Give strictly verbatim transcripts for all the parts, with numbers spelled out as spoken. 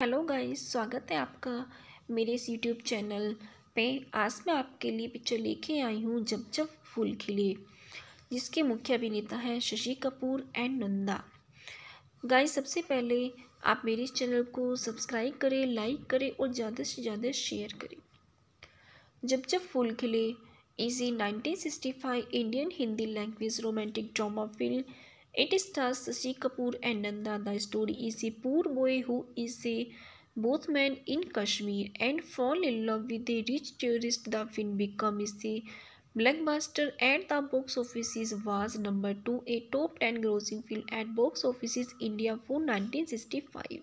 Hello guys, स्वागत है आपका मेरे इस यूट्यूब चैनल पे। आज मैं आपके लिए पिक्चर लेके आई हूँ जब जब फूल खिले, जिसके मुख्य अभिनेता हैं शशि कपूर एंड नंदा। गाइस, सबसे पहले आप मेरे इस चैनल को सब्सक्राइब करें, लाइक करें और ज़्यादा से ज़्यादा शेयर करें। जब जब फूल खिले is a nineteen sixty-five Indian Hindi language romantic drama film. It stars Shashi Kapoor and Nanda. The story is a poor boy who is a both man in Kashmir and fall in love with a rich tourist. The film becomes a blockbuster at the box office. Was number two, a top ten grossing film at box office India for nineteen sixty-five.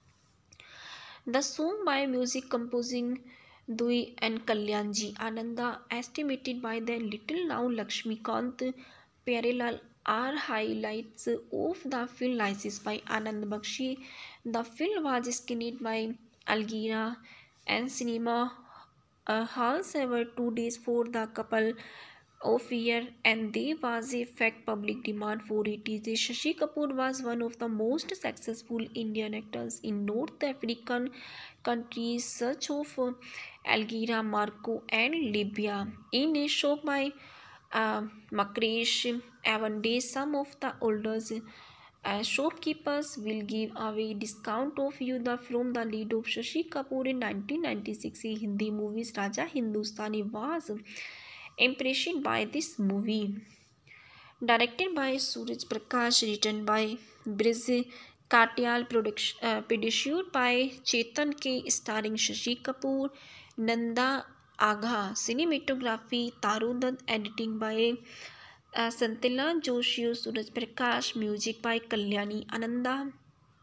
The song by music composing Dui and Kalyanji Ananda, estimated by the little now Lakshmikant Pyarelal, are highlights of the film licensed by Anand Bakshi. The film was screened by Algira and cinema uh, halls ever two days for the couple of year, and there was a fact public demand for it. Shashi Kapoor was one of the most successful Indian actors in North African countries such as Algeria, Morocco, and Libya. In a show by uh, Makresh Avande, some of the oldest uh, shopkeepers will give away discount of you the from the lead of Shashi Kapoor in nineteen ninety-six Hindi movies. Raja Hindustani was impressed by this movie. Directed by Suraj Prakash, written by Brij Katyal, production uh, produced by Chetan K, starring Shashi Kapoor, Nanda Agha, cinematography Taru Dutt, editing by uh, Santila Joshi, Suraj Prakash, music by Kalyani Ananda.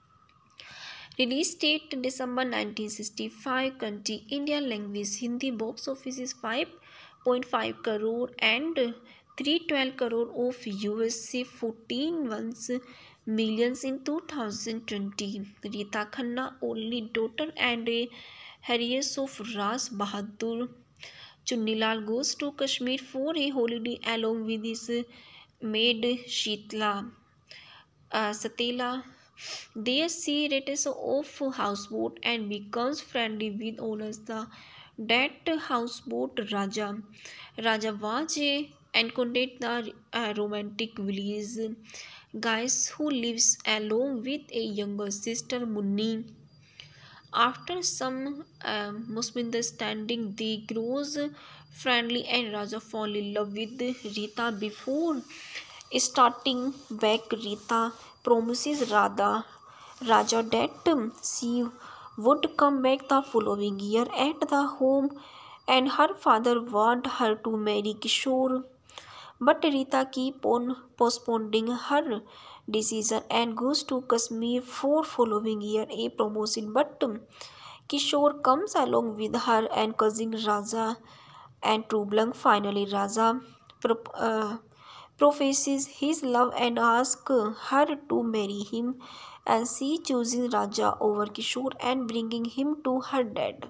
Release date December nineteen sixty-five. Country Indian language Hindi. Box office is five point five crore and three hundred twelve crore of U S A fourteen ones millions in two thousand twenty. Rita Khanna, only daughter and a heiress of Ras Bahadur Chunnilal, goes to Kashmir for a holiday along with his maid Sheetla uh, Satela. There she returns off houseboat and becomes friendly with owners the that houseboat Raja. Raja was a encountered the uh, romantic village guys who lives along with a younger sister Munni. After some uh, misunderstanding, they grows friendly and Raja fall in love with Rita. Before starting back, Rita promises Radha Raja that she would come back the following year at the home, and her father wanted her to marry Kishore. But Rita keep on postponing her decision and goes to Kashmir for following year a promotion. But Kishore comes along with her and cousin Raja and Trublang. Finally, Raja pro- uh, professes his love and asks her to marry him, and she chooses Raja over Kishore and bringing him to her dad.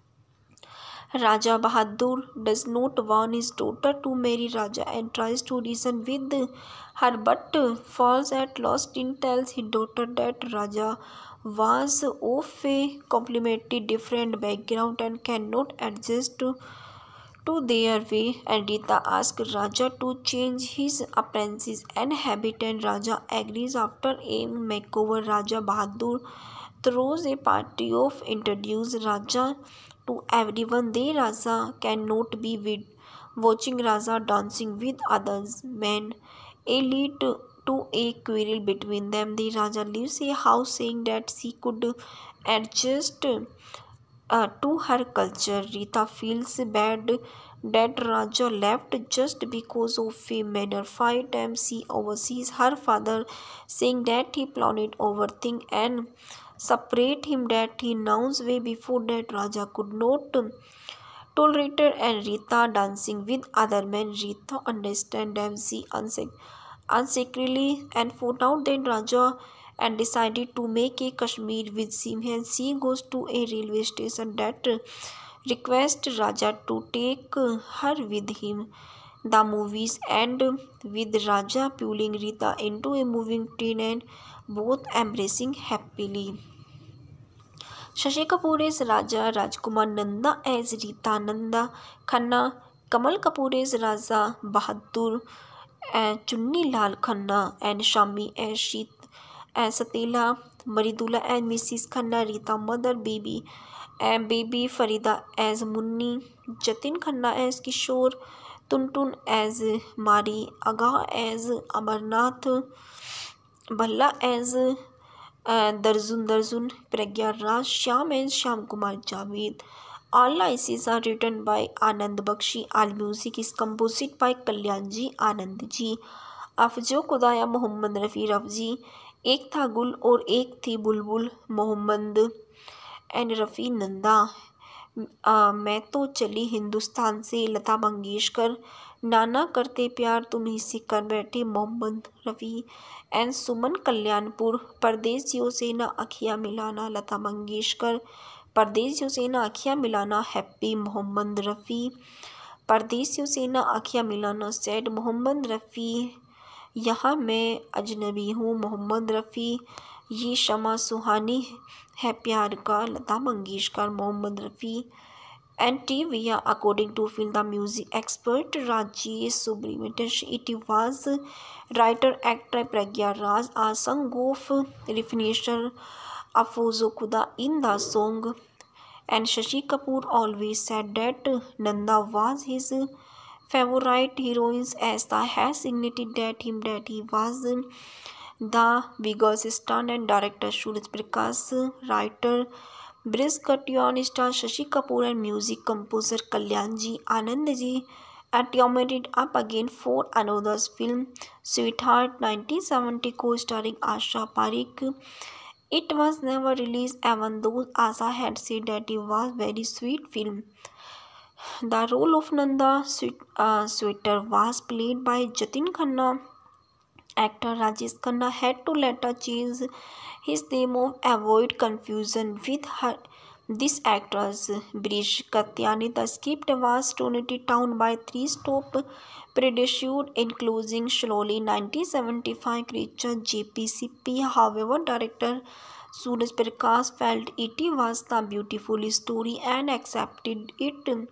Raja Bahadur does not want his daughter to marry Raja and tries to reason with her but falls at last and tells his daughter that Raja was of a completely different background and cannot adjust to, to their way, and Rita asks Raja to change his appearance and habit, and Raja agrees. After a makeover, Raja Bahadur throws a party of introduce Raja to everyone. The Raja cannot be with watching Raja dancing with others men. A lead to, to a quarrel between them. The Raja leaves a house saying that she could adjust uh, to her culture. Rita feels bad that Raja left just because of a manner. Five times she oversees her father, saying that he planned overthink and separate him, that he knows way before that Raja could not tolerate her and Rita dancing with other men. Rita understand them, she unsec- unsecretly and found out that Raja and decided to make a Kashmir with him, and she goes to a railway station that requests Raja to take her with him. The movies end with Raja pulling Rita into a moving train and both embracing happily. Shashi Kapoor as Raja, Rajkumar Nanda as Rita Nanda Khanna, Kamal Kapoor as Raja Bahadur, and Chunni Lal Khanna, and Shami as Sheet as Satela, Maridula as Missus Khanna, Rita Mother Baby, and Baby Farida as Munni, Jatin Khanna as Kishore, Tuntun as Mari, Aga as Amarnath, Bhalla as uh, Darjun Darjun, Pragya Raj, Shyam and Shyam Kumar Javed. All licenses are written by Anand Bakshi. All music is composed by Kalyanji Anand ji. अफजो खुदाया मोहम्मद रफ़ी रफजी. एक था गुल और एक थी बुलबुल Mohammad and Rafi Nanda. आ, मैं तो चली हिंदुस्तान से लता मंगेशकर. नाना करते प्यार तुम ही से कर बैठे मोहम्मद रफ़ी एंड सुमन कल्याणपुर. परदेसियों से ना अखियाँ मिलाना लता मंगेशकर. परदेसियों से ना अखियाँ मिलाना हैप्पी मोहम्मद रफ़ी. परदेसियों से ना अखियाँ मिलाना सैड मोहम्मद रफ़ी. यहाँ मैं अजनबी हूँ मोहम्मद रफ़ी. ये शमा सुहानी है प्यार का Lata Mangeshkar Mohammad Rafi. And trivia, according to film the music expert Rajesh Subramanian, it was writer actor Pragya Raj, a song of refination Afozo Khuda in the song. And Shashi Kapoor always said that Nanda was his favorite heroine, as the has signified that him that he was the biggest star. And director Suraj Prakash, writer Briz Katyan, star Shashi Kapoor, and music composer Kalyanji Anand ji teamed up again for another film, Sweetheart nineteen seventy, co-starring Asha Parekh. It was never released, even though Asha had said that it was very sweet film. The role of Nanda Sweet, uh, Sweeter was played by Jatin Khanna. Actor Rajesh Khanna had to later change his name to avoid confusion with her. This actress, Brish Katyani. The script was toned down by three stop produced, including slowly nineteen seventy-five creature J P C P. However, director Suraj Prakash felt it was the beautiful story and accepted it.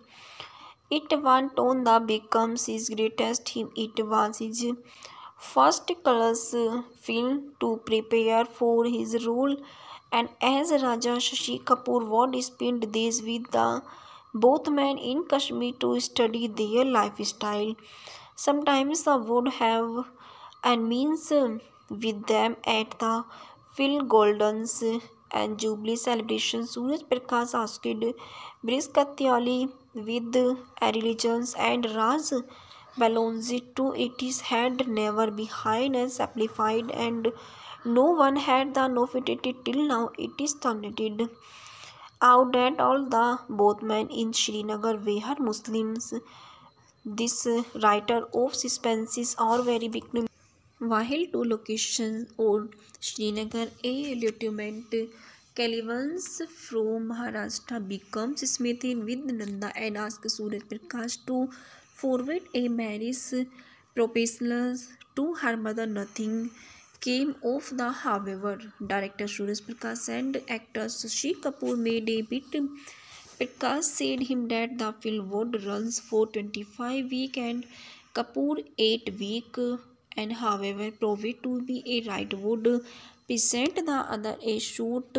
It went on the becomes his greatest hit. It was his first colors film to prepare for his role, and as Raja, Shashi Kapoor would spend days with the both men in Kashmir to study their lifestyle. Sometimes they would have and means with them at the Phil Golden's and Jubilee celebration. Suraj Prakash asked Briz Katyali with allegiance and Raj Balonzi to it is had never behind and simplified, and no one had the novelty till now. It is turned out that all the both men in Srinagar were Muslims. This writer of suspenses are very big. While two locations on Srinagar, a lieutenant Calvins from Maharashtra becomes smitten with Nanda and asks Suraj Prakash to forward a marriage proposal to her mother. Nothing came of the however. Director Suraj Prakash and actor Shashi Kapoor made a bit. Prakash said him that the film would run for twenty-five weeks and Kapoor eight weeks, and however proved to be a right would present the other a shoot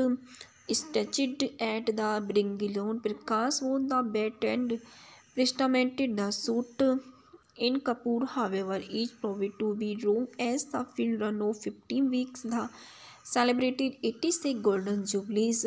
staged at the Bringalone. Prakash won the bet and presented the shoot in Kapoor. However, each proved to be wrong as the film run of fifteen weeks. The celebrated eighty-six Golden Jubilees.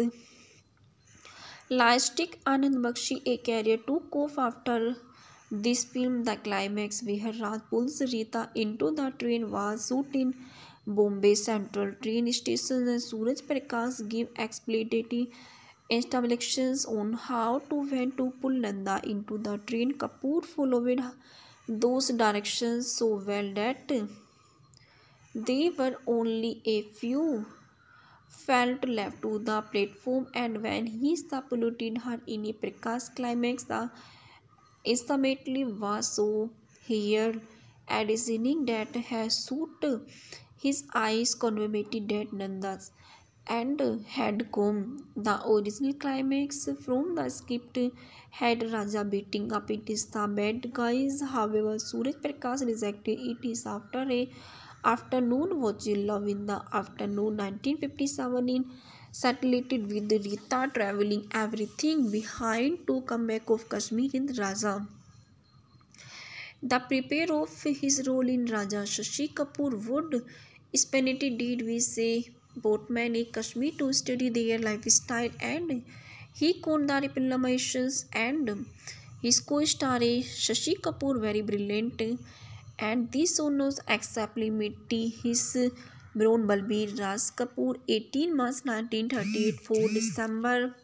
Lastic Anand Bakshi, a career took off after this film. The climax where Raj pulls Rita into the train was shot in Bombay Central train station, and Suraj Prakash gave explicit instructions on how to when to pull Nanda into the train. Kapoor followed those directions so well that there were only a few felt left to the platform, and when he saluted her in a Prakash climax, the instantly was so here additioning that has suit his eyes conveyed that Nanda's and had come. The original climax from the script had Raja beating up it is the bad guys. However, Suraj Prakash rejected it is after a afternoon watching Love in the Afternoon nineteen fifty-seven in saturated with Rita traveling everything behind to come back of Kashmir in Raja. The prepare of his role in Raja, Shashi Kapoor would spend a did we say boatman in Kashmir to study their lifestyle, and he caught the reclamations, and his co-star Shashi Kapoor very brilliant, and this sonos acceptly metti his brown Balbir Raj Kapoor eighteen March nineteen thirty-eight four December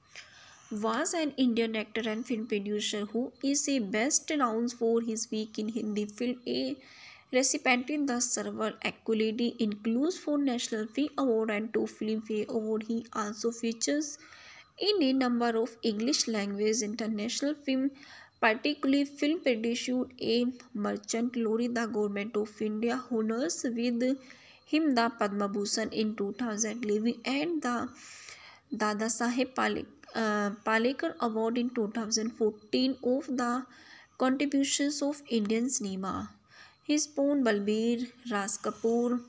was an Indian actor and film producer who is a best known for his work in Hindi film. A recipient in the several accolades includes four National Film Award and two Filmfare Award. He also features in a number of English language international film, particularly film produced a merchant lorry. The government of India honors with him the Padma Bhushan in two thousand eleven and the Dada Saheb Palek, uh, Palekar Award in two thousand fourteen of the contributions of Indian cinema. His born Balbir Raj Kapoor,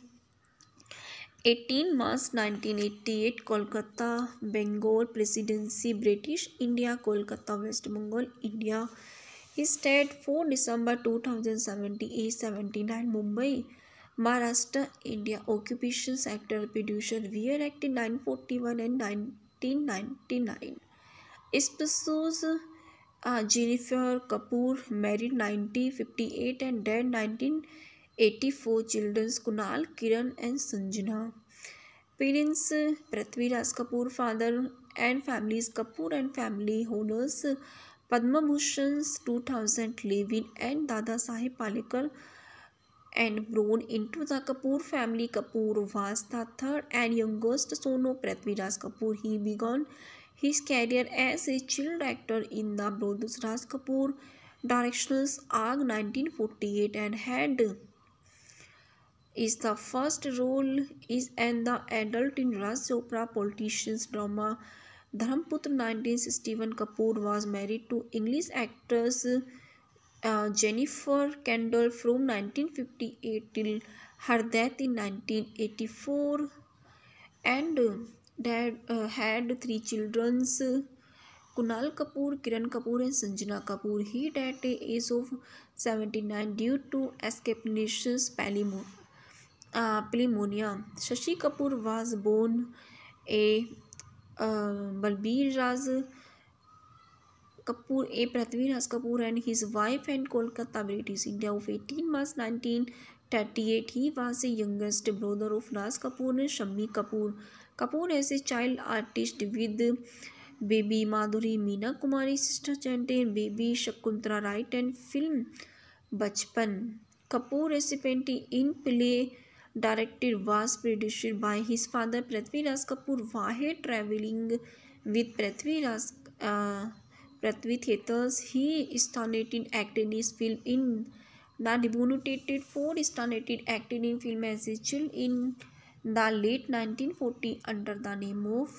eighteen March nineteen eighty-eight, Kolkata, Bengal Presidency, British India, Kolkata, West Bengal, India. His died four December two thousand seventy, age seventy-nine, Mumbai, Maharashtra, India. Occupations actor, producer, were acted nineteen forty-one and nineteen ninety-nine. Spouses uh, Jennifer Kapoor, married nineteen fifty-eight and died nineteen eighty-four. Children Kunal, Kiran and Sanjana. Parents Prithvi Raj Kapoor, father and families Kapoor and family honors Padma Bhushan's two thousand eleven and Dada Saheb Palekar, and born into the Kapoor family. Kapoor was the third and youngest son of Prithvi Raj Kapoor. He began his career as a child actor in the brothers Raj Kapoor directions Aag nineteen forty-eight and had is the first role is and the adult in Raj Chopra politicians drama Dharmputra nineteen sixty-one. Kapoor was married to English actress uh, Jennifer Kendall from nineteen fifty-eight till her death in nineteen eighty-four, and uh, dad uh, had three children, Kunal Kapoor, Kiran Kapoor and Sanjana Kapoor. He died at the age of seventy-nine due to escapulations uh, pneumonia. Shashi Kapoor was born a uh, Balbir Raj Kapoor, a Prithvi Raj Kapoor and his wife and Kolkata, British India of eighteen March nineteen thirty-eight. He was the youngest brother of Raj Kapoor and Shammi Kapoor. Kapoor as a child artist with baby Madhuri Meena Kumari, sister Chante and baby Shakuntala Wright and film Bachpan. Kapoor recipient in play directed was produced by his father Prithvi Raj Kapoor. While traveling with Prithvi Raj uh, Prithvi Theatres, he started acting in film in the debuted four started acting in film as a child in the late nineteen forty under the name of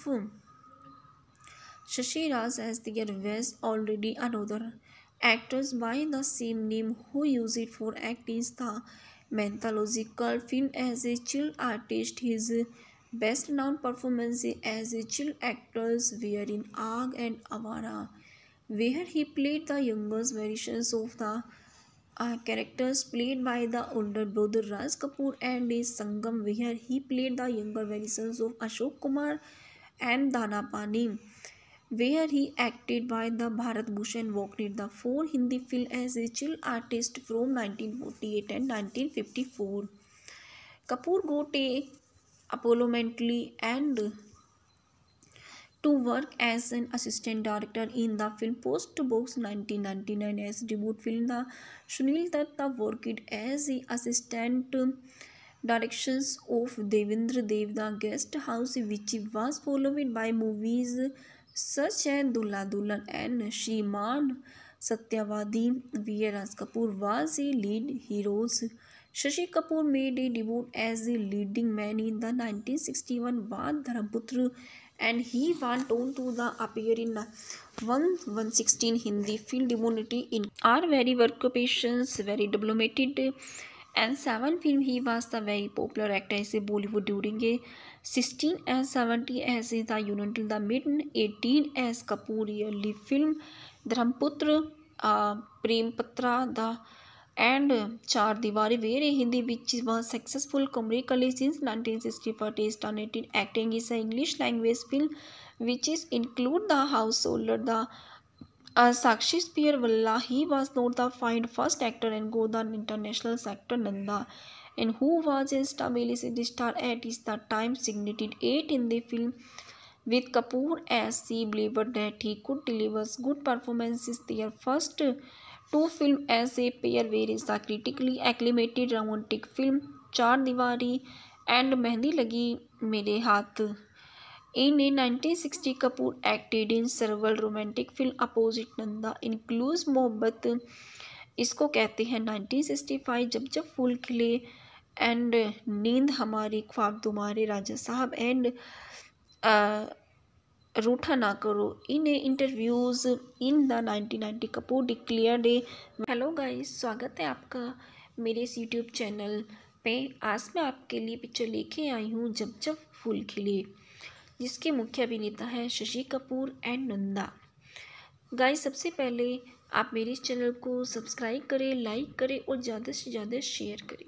Shashi Raj, as there was already another actors by the same name who used it for acting the mythological film as a child artist. His best known performances as a child actors were in Aag and Avara, where he played the youngest versions of the uh, characters played by the older brother Raj Kapoor, and in Sangam, where he played the younger versions of Ashok Kumar and Dana Pani, where he acted by the Bharat Bhushan Walked the four Hindi film as a child artist from nineteen forty-eight and nineteen fifty-four. Kapoor got a Apollo mentally and to work as an assistant director in the film Post Box nineteen ninety-nine. As debut film, the Sunil Datta worked as the assistant directions of Devendra Dev, The Guest House, which was followed by movies such as Dulha Dulhan and Shriman Satyavadi, where Raj Kapoor was a lead heroes. Shashi Kapoor made a debut as the leading man in the nineteen sixty-one Baad Dharmputra, and he went on to the appear in one one sixteen Hindi film Demonity in are very occupations, very diplomated, and seven film he was the very popular actor as a Bollywood during a sixteen and seventy as the unit the mid eighteen as Kapoor yearly film Dharmputra, uh, Prem Patra, the and Char Diwari, where a Hindi which was successful commercially since nineteen sixty-four. He started acting is an English language film which is include the householder the uh, Sakshi Spear Valla. He was not the find first actor and go the international sector Nanda, and who was a stability star at is the time signated eight in the film with Kapoor as she believed that he could deliver good performances. Their first two films as a pair were the critically acclaimed romantic film Char Diwari and Mehndi Lagi Mere Haath. In nineteen sixty, Kapoor acted in several romantic films opposite Nanda, includes मोहब्बत इसको कहते हैं nineteen sixty-five, जब जब फूल खिले and नींद हमारी ख्वाब तुम्हारे राजा साहब and uh, रूठा ना करो. In interviews in the nineteen ninety, Kapoor declared a hello guys, स्वागत है आपका मेरे इस यूट्यूब चैनल पे. आज मैं आपके लिए पिक्चर लेके आई हूँ जब जब फूल खिले, जिसके मुख्य अभिनेता हैं शशि कपूर एंड नंदा. गाइस, सबसे पहले आप मेरे इस चैनल को सब्सक्राइब करें, लाइक करें और ज़्यादा से ज़्यादा शेयर करें.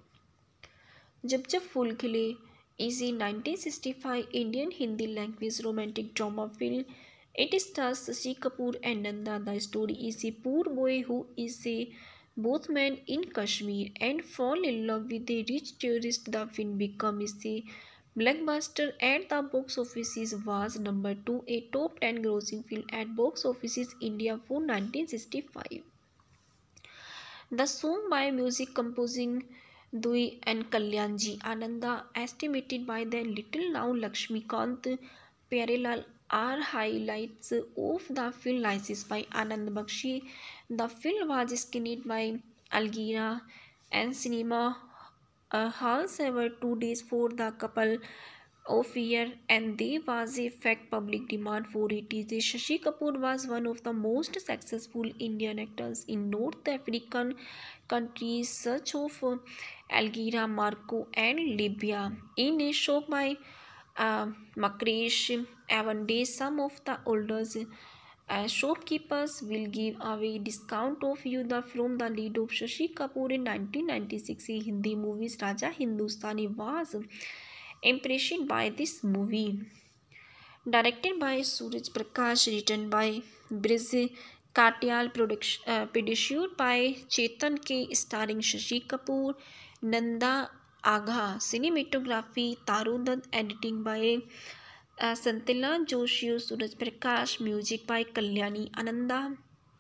जब जब फूल खिले is a nineteen sixty-five Indian Hindi language romantic drama film. It stars Shashi Kapoor and Nanda. The story is a poor boy who is a boatman in Kashmir and fall in love with a rich tourist. The film becomes a blockbuster at the box office. Was number two, a top ten grossing film at box office India for nineteen sixty-five. The song by music composing Dui and Kalyanji Ananda, estimated by the Little Now Lakshmikant Pyarelal, are highlights of the film licensed by Anand Bakshi. The film was screened by Algira and cinema uh, halls ever two days for the couple of year, and there was a fact public demand for it. Shashi Kapoor was one of the most successful Indian actors in North African countries such as Algeria, Morocco, and Libya. In a show by uh, Makresh Avande, some of the older uh, shopkeepers will give away discount of you the from the lead of Shashi Kapoor in nineteen ninety-six Hindi movies. Raja Hindustani was impressed by this movie. Directed by Suraj Prakash, written by Brij Katyal, production uh, produced by Chetan K, starring Shashi Kapoor, Nanda Agha, cinematography Taru Dutt, editing by uh, Santila Joshi, Suraj Prakash, music by Kalyani Ananda.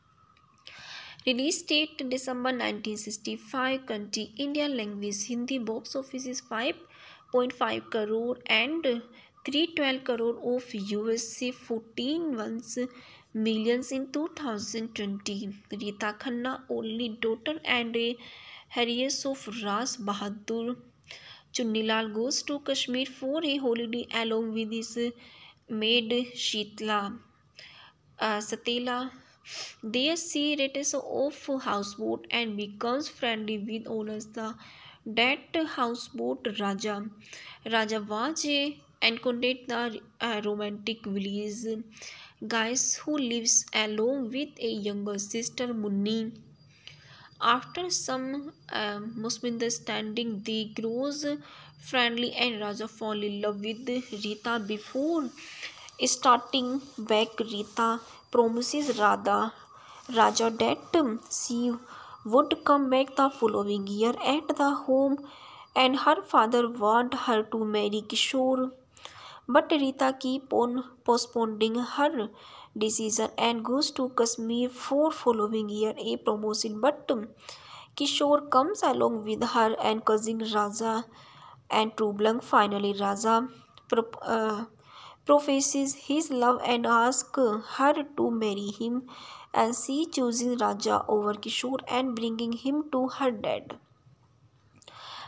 Release date December nineteen sixty-five. Country India. Language Hindi. Box office is five point five crore and three hundred twelve crore of U S A, fourteen ones millions in two thousand twenty. Rita Khanna, only daughter and a heiress of Ras Bahadur Chunnilal, goes to Kashmir for a holiday along with his maid Sheetla uh, Satela. There she returns off houseboat and becomes friendly with owners the that houseboat Raja. Raja was a encountered the uh, romantic village guys who lives along with a younger sister Munni. After some uh, misunderstanding, they grows friendly and Raja fall in love with Rita. Before starting back, Rita promises Radha Raja that she would come back the following year at the home, and her father wanted her to marry Kishore. But Rita keep on postponing her decision and goes to Kashmir for following year a promotion. But Kishore comes along with her and cousin Raja and Trublang. Finally, Raja pro uh, professes his love and asks her to marry him, and she chooses Raja over Kishore and bringing him to her dad.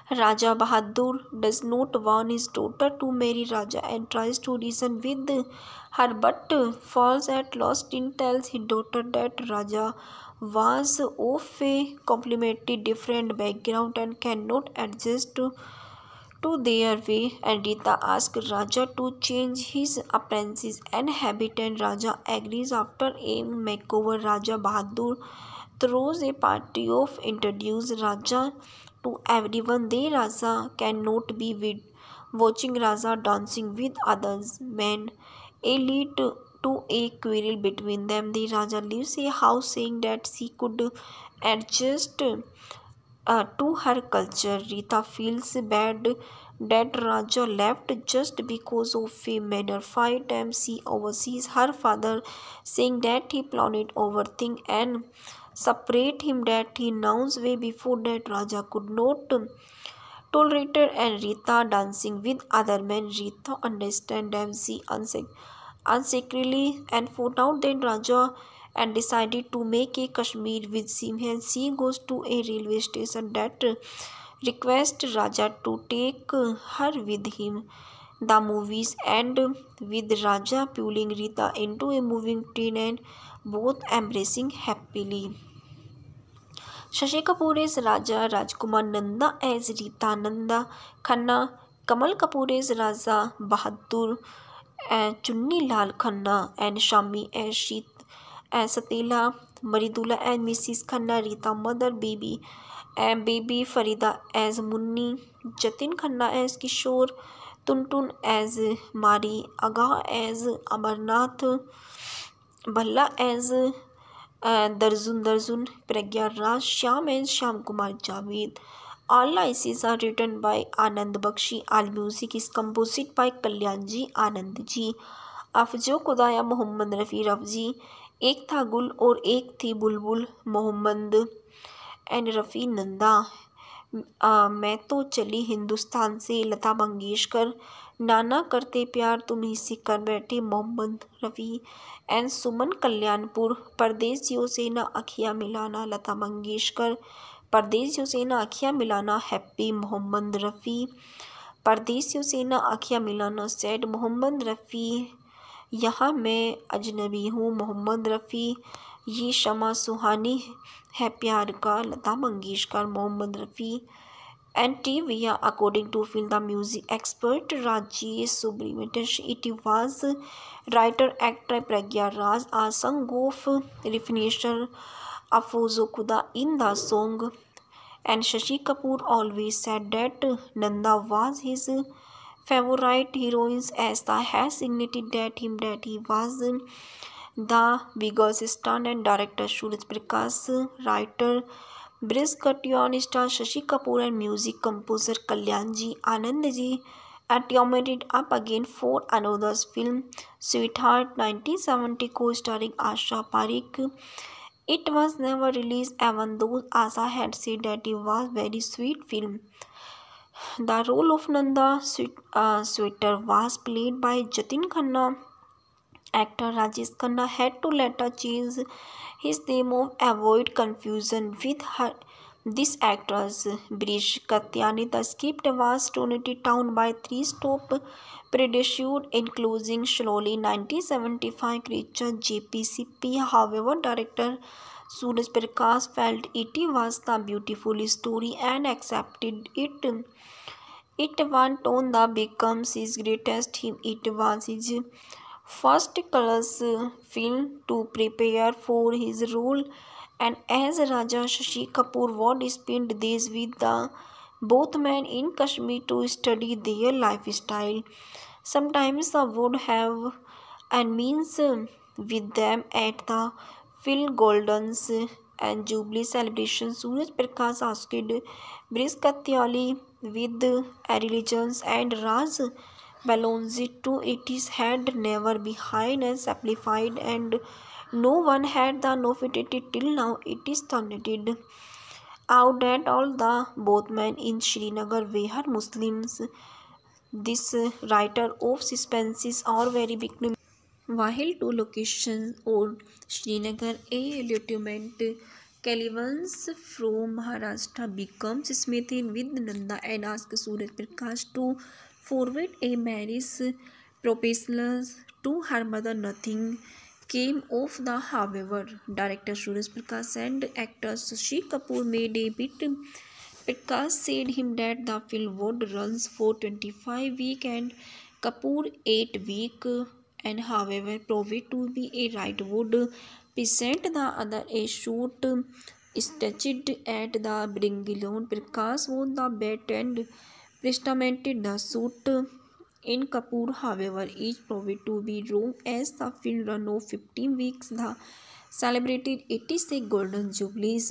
Raja Bahadur does not want his daughter to marry Raja and tries to reason with her but falls at last and tells his daughter that Raja was of a completely different background and cannot adjust to, to their way, and Rita asks Raja to change his appearances and habit and Raja agrees. After a makeover, Raja Bahadur throws a party of introduce Raja to everyone. The Raja cannot be with watching Raja dancing with others men. A lead to, to a quarrel between them. The Raja leaves a house saying that she could adjust uh, to her culture. Rita feels bad that Raja left just because of a minor fight and she oversees her father saying that he planned overthink and separate him, that he knows way before that Raja could not tolerate and Rita dancing with other men. Rita understand them, she unsac- unsecretly and found out that Raja and decided to make a Kashmir with him, and she goes to a railway station that request Raja to take her with him. The movies end with Raja pulling Rita into a moving train and both embracing happily. Shashi Kapoor is Raja, Rajkumar Nanda as Rita Nanda Khanna, Kamal Kapoor is Raja Bahadur, and Chunni Lal Khanna and Shami as Sheet as Satela, Maridula and Missus Khanna, Rita mother baby and baby Farida as Munni, Jatin Khanna as Kishore, Tuntun as Mari, Aga as Amarnath, Balla as uh, Darjun Darjun, Pragya Raj, Shyam and Shyam Kumar Javed. All licenses are written by Anand Bakshi. All music is composed by Kalyanji Anand ji. अफजो खुदाया मोहम्मद रफ़ी रफजी. एक था गुल और एक थी बुलबुल Mohammad and Rafi Nanda. आ, मैं तो चली हिंदुस्तान से लता मंगेशकर. नाना करते प्यार तुम ही से कर बैठे मोहम्मद रफ़ी एंड सुमन कल्याणपुर. परदेसियों से ना अखियाँ मिलाना लता मंगेशकर. परदेसियों से ना अखियाँ मिलाना हैप्पी मोहम्मद रफ़ी. परदेसियों से ना अखियाँ मिलाना सैड मोहम्मद रफ़ी. यहाँ मैं अजनबी हूँ मोहम्मद रफ़ी. ये शमा सुहानी है प्यार का Lata Mangeshkar Mohammad Rafi. And trivia, according to film the music expert Rajesh Subrahmanyam, it was writer actor Pragya Raj a song of refination Afozo Khuda in the song, and Shashi Kapoor always said that Nanda was his favorite heroine as the has signified that him that he was the biggest star and director Suraj Prakash, writer Briz Katyan star Shashi Kapoor and music composer Kalyanji Anandji teamed up again for another film, Sweetheart nineteen seventy, co-starring Asha Parekh. It was never released even though Asha had said that it was very sweet film. The role of Nanda Sweet, uh, Sweeter was played by Jatin Khanna. Actor Rajesh Khanna had to later change his name to avoid confusion with her, this actress. Brish Katyani. The script was toned down by three stop produced including slowly nineteen seventy-five creature J P C P. However, director Suraj Prakash felt it was the beautiful story and accepted it. It went on the becomes his greatest hit. It was his first colors film to prepare for his role, and as Raja Shashi Kapoor would spend days with the both men in Kashmir to study their lifestyle. Sometimes the would have and means with them at the Phil Golden's and Jubilee celebration. Suraj Prakash asked Briz Katyali with religions and Raj Balonzi to it is had never behind and simplified and no one had the novelty till now. It is stated out that all the both men in Srinagar were Muslims. This writer of suspenses are very big. While two locations on Srinagar, a lieutenant Calivans from Maharashtra becomes smitten with Nanda and asks Suraj Prakash to forward a marriage proposal to her mother. Nothing came of the however. Director Suraj Prakash and actor Shashi Kapoor made a bit. Prakash said him that the film would runs for twenty-five weeks and Kapoor eight weeks, and however proved to be a right would present the other a shoot staged at the Bringiloon. Prakash won the bet and presented the suit in Kapoor. However, is proved to be wrong as the film run of fifteen weeks. The celebrated eighty-six Golden Jubilees.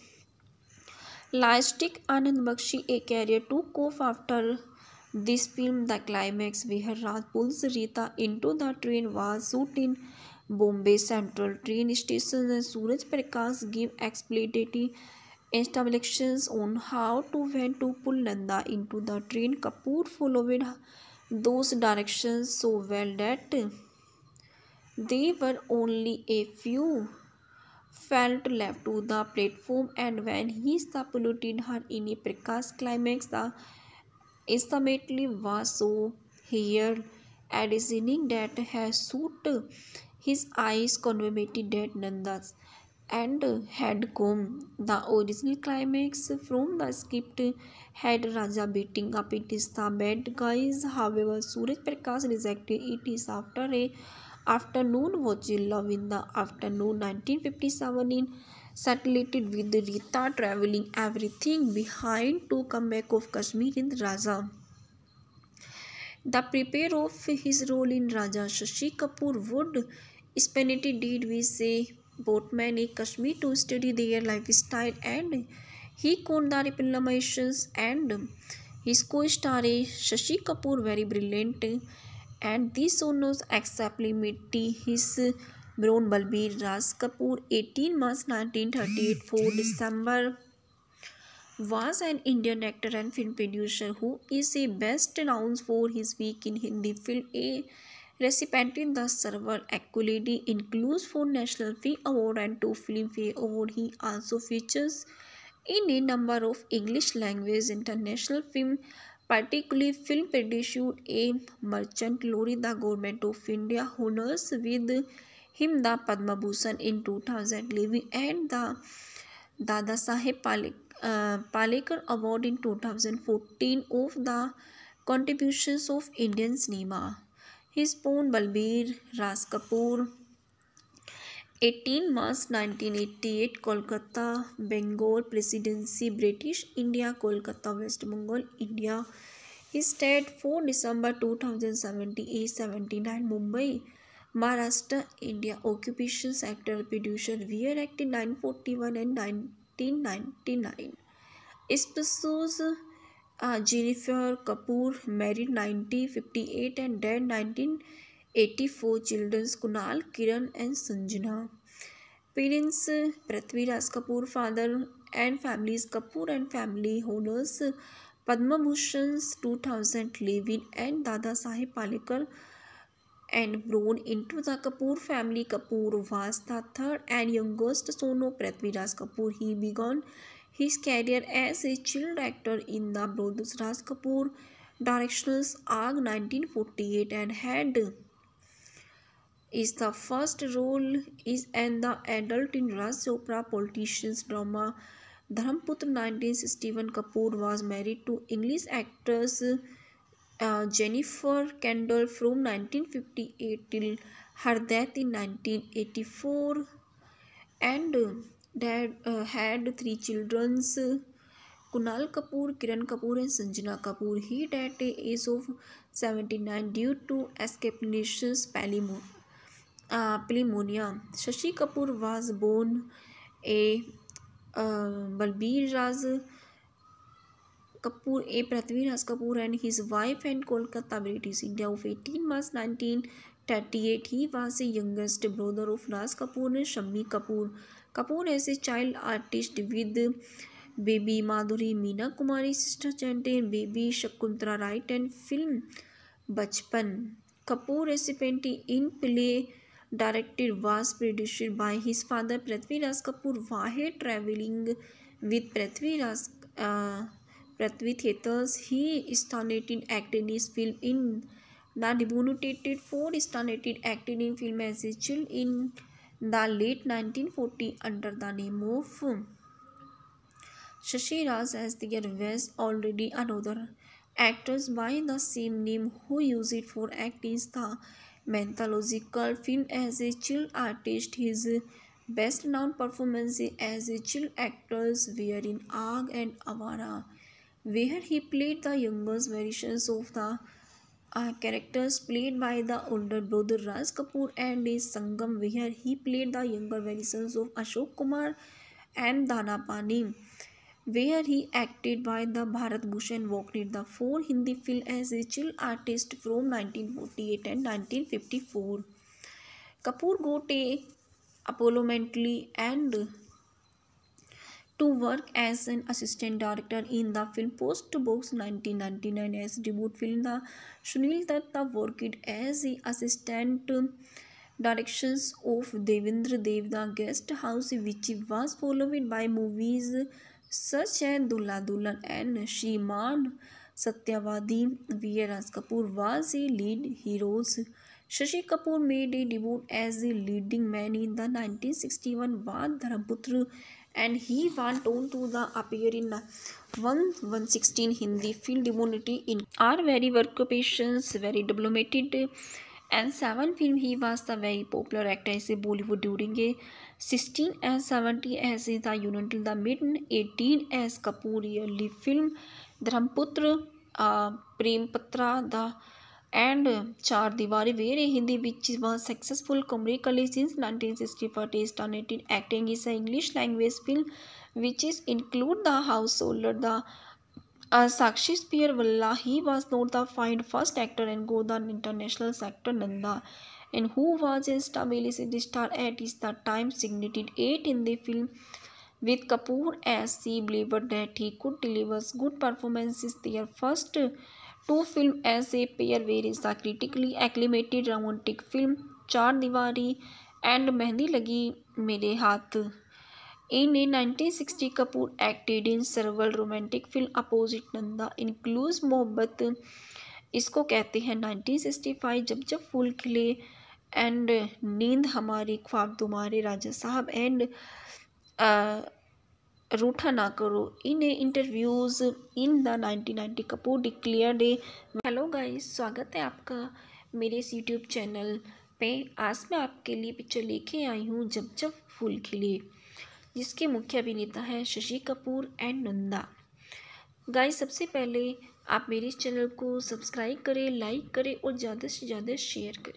Lastik Anand Bakshi, a career took off after this film. The climax where Raj pulls Rita into the train was shot in Bombay Central train station, and Suraj Prakash give explicit instructions on how to when to pull Nanda into the train. Kapoor followed those directions so well that there were only a few felt left to the platform, and when he saluted her in a Prakash climax, the assembly was so here additioning that has suit his eyes conveyed that Nanda's and had come. The original climax from the script had Raja beating up it is the bad guys. However, Suraj Prakash rejected it is after a afternoon watching Love in the Afternoon nineteen fifty-seven in saturated with Rita traveling everything behind to come back of Kashmir in Raja. The prepare of his role in Raja, Shashi Kapoor would spend a did we say boatman in Kashmir to study their lifestyle, and he caught the reclamations, and his co-star Shashi Kapoor very brilliant, and this honors acceptability his Brown Balbir Raj Kapoor eighteen March nineteen thirty-eight for December was an Indian actor and film producer who is a best known for his work in Hindi film. A recipient in the several accolades includes four National Film Award and two Filmfare Award. He also features in a number of English language international film, particularly film produced a merchant lorry. The government of India honors with him the Padma Bhushan in two thousand eleven and the Dada Saheb Palek, uh, Palekar Award in two thousand fourteen of the contributions of Indian cinema. His born Balbir Raj Kapoor, eighteen March nineteen eighty-eight, Kolkata, Bengal Presidency, British India, Kolkata, West Bengal, India. His died four December two thousand seventy, age seventy-nine, Mumbai, Maharashtra, India. Occupations actor, producer, were acted nineteen forty-one and nineteen ninety-nine. Spouses uh, Jennifer Kapoor, married nineteen fifty-eight and died nineteen eighty-four. Children Kunal, Kiran and Sanjana. Parents Prithvi Raj Kapoor, father and families Kapoor and family honors Padma Bhushan two thousand eleven and Dada Saheb Palekar, and born into the Kapoor family. Kapoor was the third and youngest son of Prithvi Raj Kapoor. He began his career as a child actor in the Brothers Raj Kapoor directions Aag nineteen forty-eight and had is the first role is and the adult in Raj Chopra Politicians drama Dharmputra nineteen sixty-one. Kapoor was married to English actress uh, Jennifer Kendall from nineteen fifty-eight till her death in nineteen eighty-four, and dad uh, had three children, Kunal Kapoor, Kiran Kapoor and Sanjana Kapoor. He died at the age of seventy-nine due to escapulations uh, pneumonia. Shashi Kapoor was born a uh, Balbir Raj Kapoor, a Prithvi Raj Kapoor and his wife, and Kolkata, British India, of eighteen March nineteen thirty-eight. He was the youngest brother of Raj Kapoor and Shammi Kapoor. Kapoor as a child artist with baby Madhuri Meena Kumari, sister Chante, and baby Shakuntala Wright, and film Bachpan. Kapoor recipient in play directed was produced by his father Prithviraj Kapoor while traveling with Prithviraj uh, Prithvi Theatres. He started acting in film in the debuted four started acting in film as a child in the late nineteen forties under the name of Shashi Raj, as there was already another actors by the same name who used it for acting the mythological film as a child artist. His best known performances as a child actors were in Aag and Avara, where he played the youngest versions of the uh, characters played by the older brother Raj Kapoor, and in Sangam, where he played the younger versions of Ashok Kumar and Dana Pani, where he acted by the Bharat Bhushan Award, the four Hindi film as a child artist from nineteen forty-eight and nineteen fifty-four. Kapoor got a Apollo Mentally and to work as an assistant director in the film Post Box nineteen ninety-nine. As debut film, the Sunil Datta worked as the assistant directions of Devendra Dev, The Guest House, which was followed by movies such as Dulha Dulhan and Shriman Satyavadi, where Raj Kapoor was a lead hero. Shashi Kapoor made a debut as a leading man in the nineteen sixty-one Vaad Dharmputra, and he went on to the appear in one one sixteen Hindi film Demonity in are very workations, very diplomated, and seven film he was the very popular actor as a Bollywood during a sixteen and seventy as is the until the mid eighteen as Kapoor yearly film Dharmputra, uh, Prem Patra, the and Char Diwari, where a Hindi which was successful commercially since nineteen sixty-four. He started acting is an English language film which is include the householder the uh, Sakshi Spear Valla. He was not the find first actor and go the international sector Nanda, and who was a stability star at is the time signated eight in the film with Kapoor as he believed that he could deliver good performances. Their first two films as a pair were is the critically acclaimed romantic film Char Diwari and Mehndi Lagi Mere Haath. In nineteen sixty, Kapoor acted in several romantic films opposite Nanda, includes Mohabbat इसको कहते हैं nineteen sixty-five, जब जब फूल खिले and नींद हमारी ख्वाब तुम्हारे राजा साहब एंड रूठा ना करो. In interviews in the nineteen ninety Kapoor declared a hello guys, स्वागत है आपका मेरे इस यूट्यूब चैनल पे. आज मैं आपके लिए पिक्चर लेके आई हूँ जब जब फूल खिले, जिसके मुख्य अभिनेता है शशि कपूर एंड नंदा. गाइस, सबसे पहले आप मेरे इस चैनल को सब्सक्राइब करें, लाइक करें और ज़्यादा से ज़्यादा शेयर करें.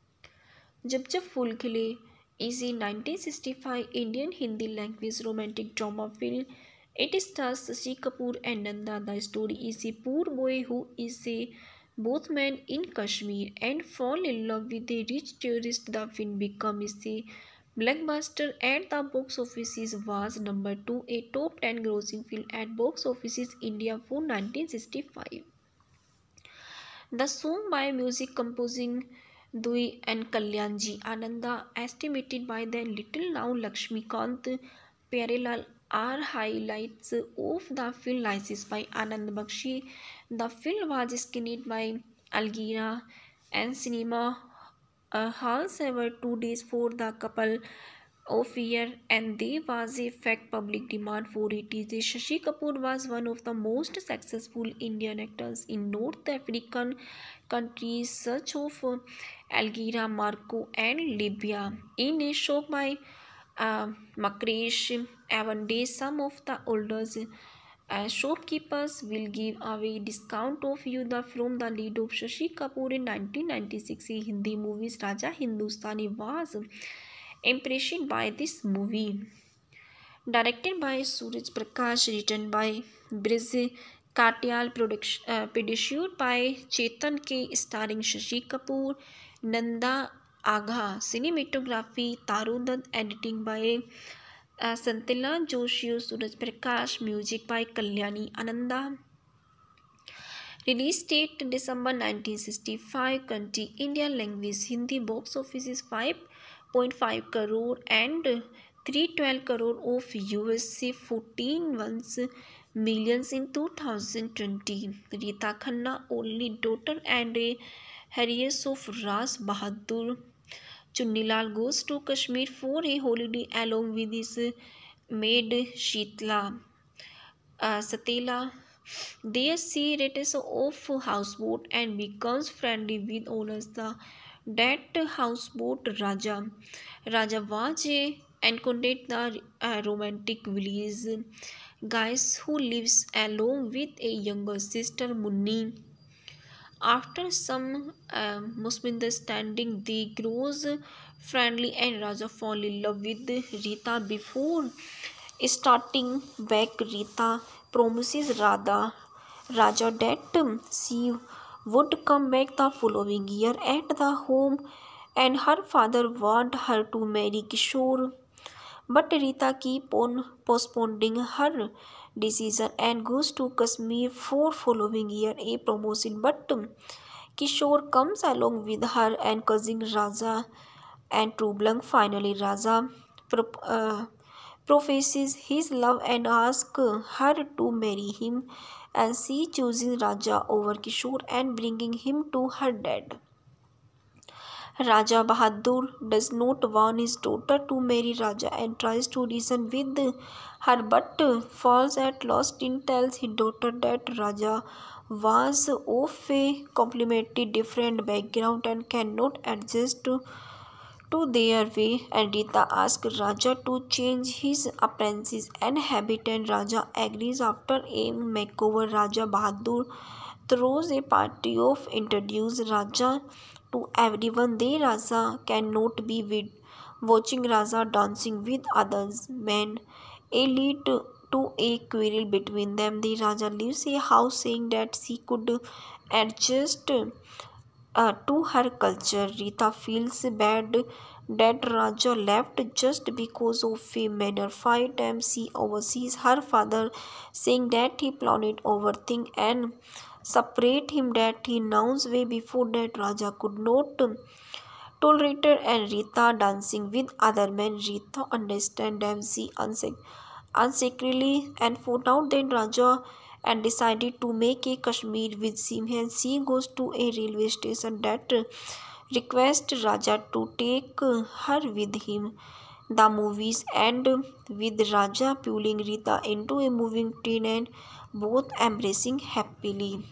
जब जब फूल खिले is a nineteen sixty-five Indian Hindi language romantic drama film. It stars Shashi Kapoor and Nanda. The story is a poor boy who is a both man in Kashmir and fall in love with a rich tourist. The film becomes a blockbuster at the box office. Was number two, a top ten grossing film at box offices India for nineteen sixty-five. The song by music composing Dui and Kalyanji Ananda, estimated by the Little Now Lakshmikant Pyarelal, are highlights of the film licensed by Anand Bakshi. The film was screened by Algira and cinema uh, halls ever two days for the couple of year, and there was a fact public demand for it. Shashi Kapoor was one of the most successful Indian actors in North African countries such as Algeria, Morocco and Libya. In a show by uh, Makresh Avande, some of the older uh, shopkeepers will give away discount of you the from the lead of Shashi Kapoor in nineteen ninety-six Hindi movies. Raja Hindustani was impressed by this movie. Directed by Suraj Prakash, written by Brij Katyal, production uh, produced by Chetan K, starring Shashi Kapoor, Nanda Agha, cinematography Taru Dutt, editing by uh, Santila Joshi, Suraj Prakash, music by Kalyani Ananda. Release date December nineteen sixty-five. Country Indian language Hindi, box office is five point five crore and three hundred twelve crore of U S A fourteen ones millions in two thousand twenty. Rita Khanna, only daughter and a heiress of Ras Bahadur Chunnilal, goes to Kashmir for a holiday along with his maid Sheetla uh, Satela. There she returns off houseboat and becomes friendly with owners the that houseboat Raja. Raja was a encountered the uh, romantic village guys who lives along with a younger sister Munni. After some uh, misunderstanding, they grows friendly and Raja fall in love with Rita. Before starting back, Rita promises Radha Raja that um, she would come back the following year at the home, and her father want her to marry Kishore. But Rita keep on postponing her decision and goes to Kashmir for following year a promotion. But um, Kishore comes along with her and cousin Raja and Trublang. Finally, Raja pro- uh, professes his love and asks her to marry him, and she chooses Raja over Kishore and bringing him to her dad. Raja Bahadur does not want his daughter to marry Raja and tries to reason with her, but falls at last in tells his daughter that Raja was of a completely different background and cannot adjust to, to their way, and Rita asks Raja to change his appearances and habit, and Raja agrees. After a makeover, Raja Bahadur throws a party of introduce Raja to everyone. The Raja cannot be with watching Raja dancing with others men. A lead to a quarrel between them. The Raja leaves a house saying that she could adjust uh, to her culture. Rita feels bad that Raja left just because of a minor fight, and she oversees her father saying that he planned overthink and separate him, that he announced way before that Raja could not tolerate her and Rita dancing with other men. Rita understand them, she unsec- unsecretly and found out that Raja and decided to make a Kashmir with him, and she goes to a railway station that requests Raja to take her with him. The movies end with Raja pulling Rita into a moving train and both embracing happily.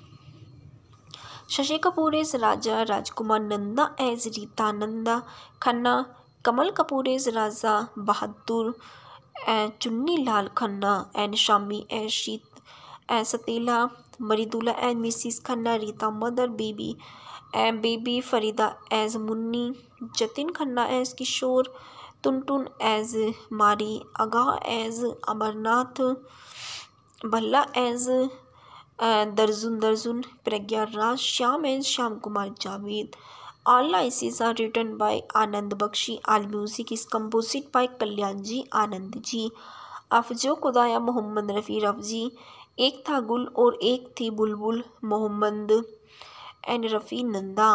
Shashi Kapoor is Raja, Rajkumar Nanda as Rita Nanda Khanna, Kamal Kapoor is Raja Bahadur, and Chunni Lal Khanna and Shami as Sheet as Satela, Maridula and Missus Khanna, Rita mother baby and baby Farida as Munni, Jatin Khanna as Kishore, Tuntun as Mari, Aga as Amarnath, Bhalla as uh, Darjun Darjun, Pragya Raj, Shyam and Shyam Kumar Javed. All licenses are written by Anand Bakshi. All music is composed by Kalyanji Anand ji. अफजो खुदाया मोहम्मद रफ़ी रफजी. एक था गुल और एक थी बुलबुल Mohammad and Rafi Nanda.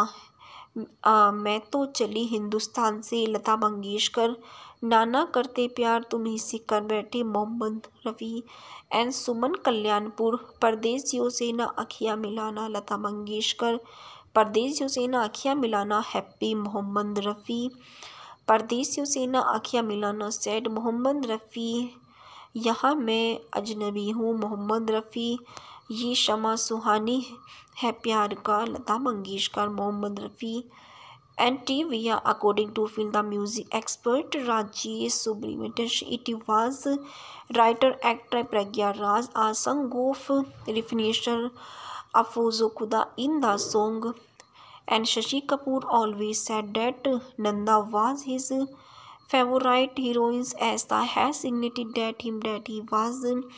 आ, मैं तो चली हिंदुस्तान से लता मंगेशकर. नाना करते प्यार तुम ही से कर बैठे मोहम्मद रफ़ी एंड सुमन कल्याणपुर. परदेसियों से ना अखियाँ मिलाना लता मंगेशकर. परदेसियों से ना अखियाँ मिलाना हैप्पी मोहम्मद रफ़ी. परदेसियों से ना अखियाँ मिलाना सैड मोहम्मद रफ़ी. यहाँ मैं अजनबी हूँ मोहम्मद रफ़ी. ये शमा सुहानी है प्यार का Lata Mangeshkar Mohammad Rafi. And trivia, according to film the music expert Rajesh Subramanian, it was writer actor Pragya Raj a song of definition Afozo Khuda in the song, and Shashi Kapoor always said that Nanda was his favorite heroine, as the has signified that him that he was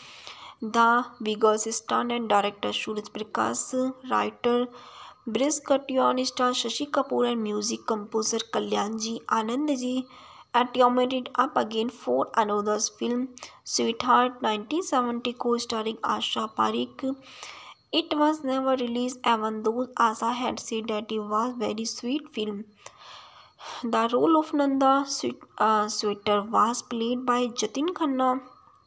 the biggest star, and director Suraj Prakash, writer Briz Katyan, star Shashi Kapoor and music composer Kalyanji Anand ji are teamed up again for another film, Sweetheart nineteen seventy, co-starring Asha Parekh. It was never released, even though Asha had said that it was very sweet film. The role of Nanda Sweet, uh, Sweater was played by Jatin Khanna.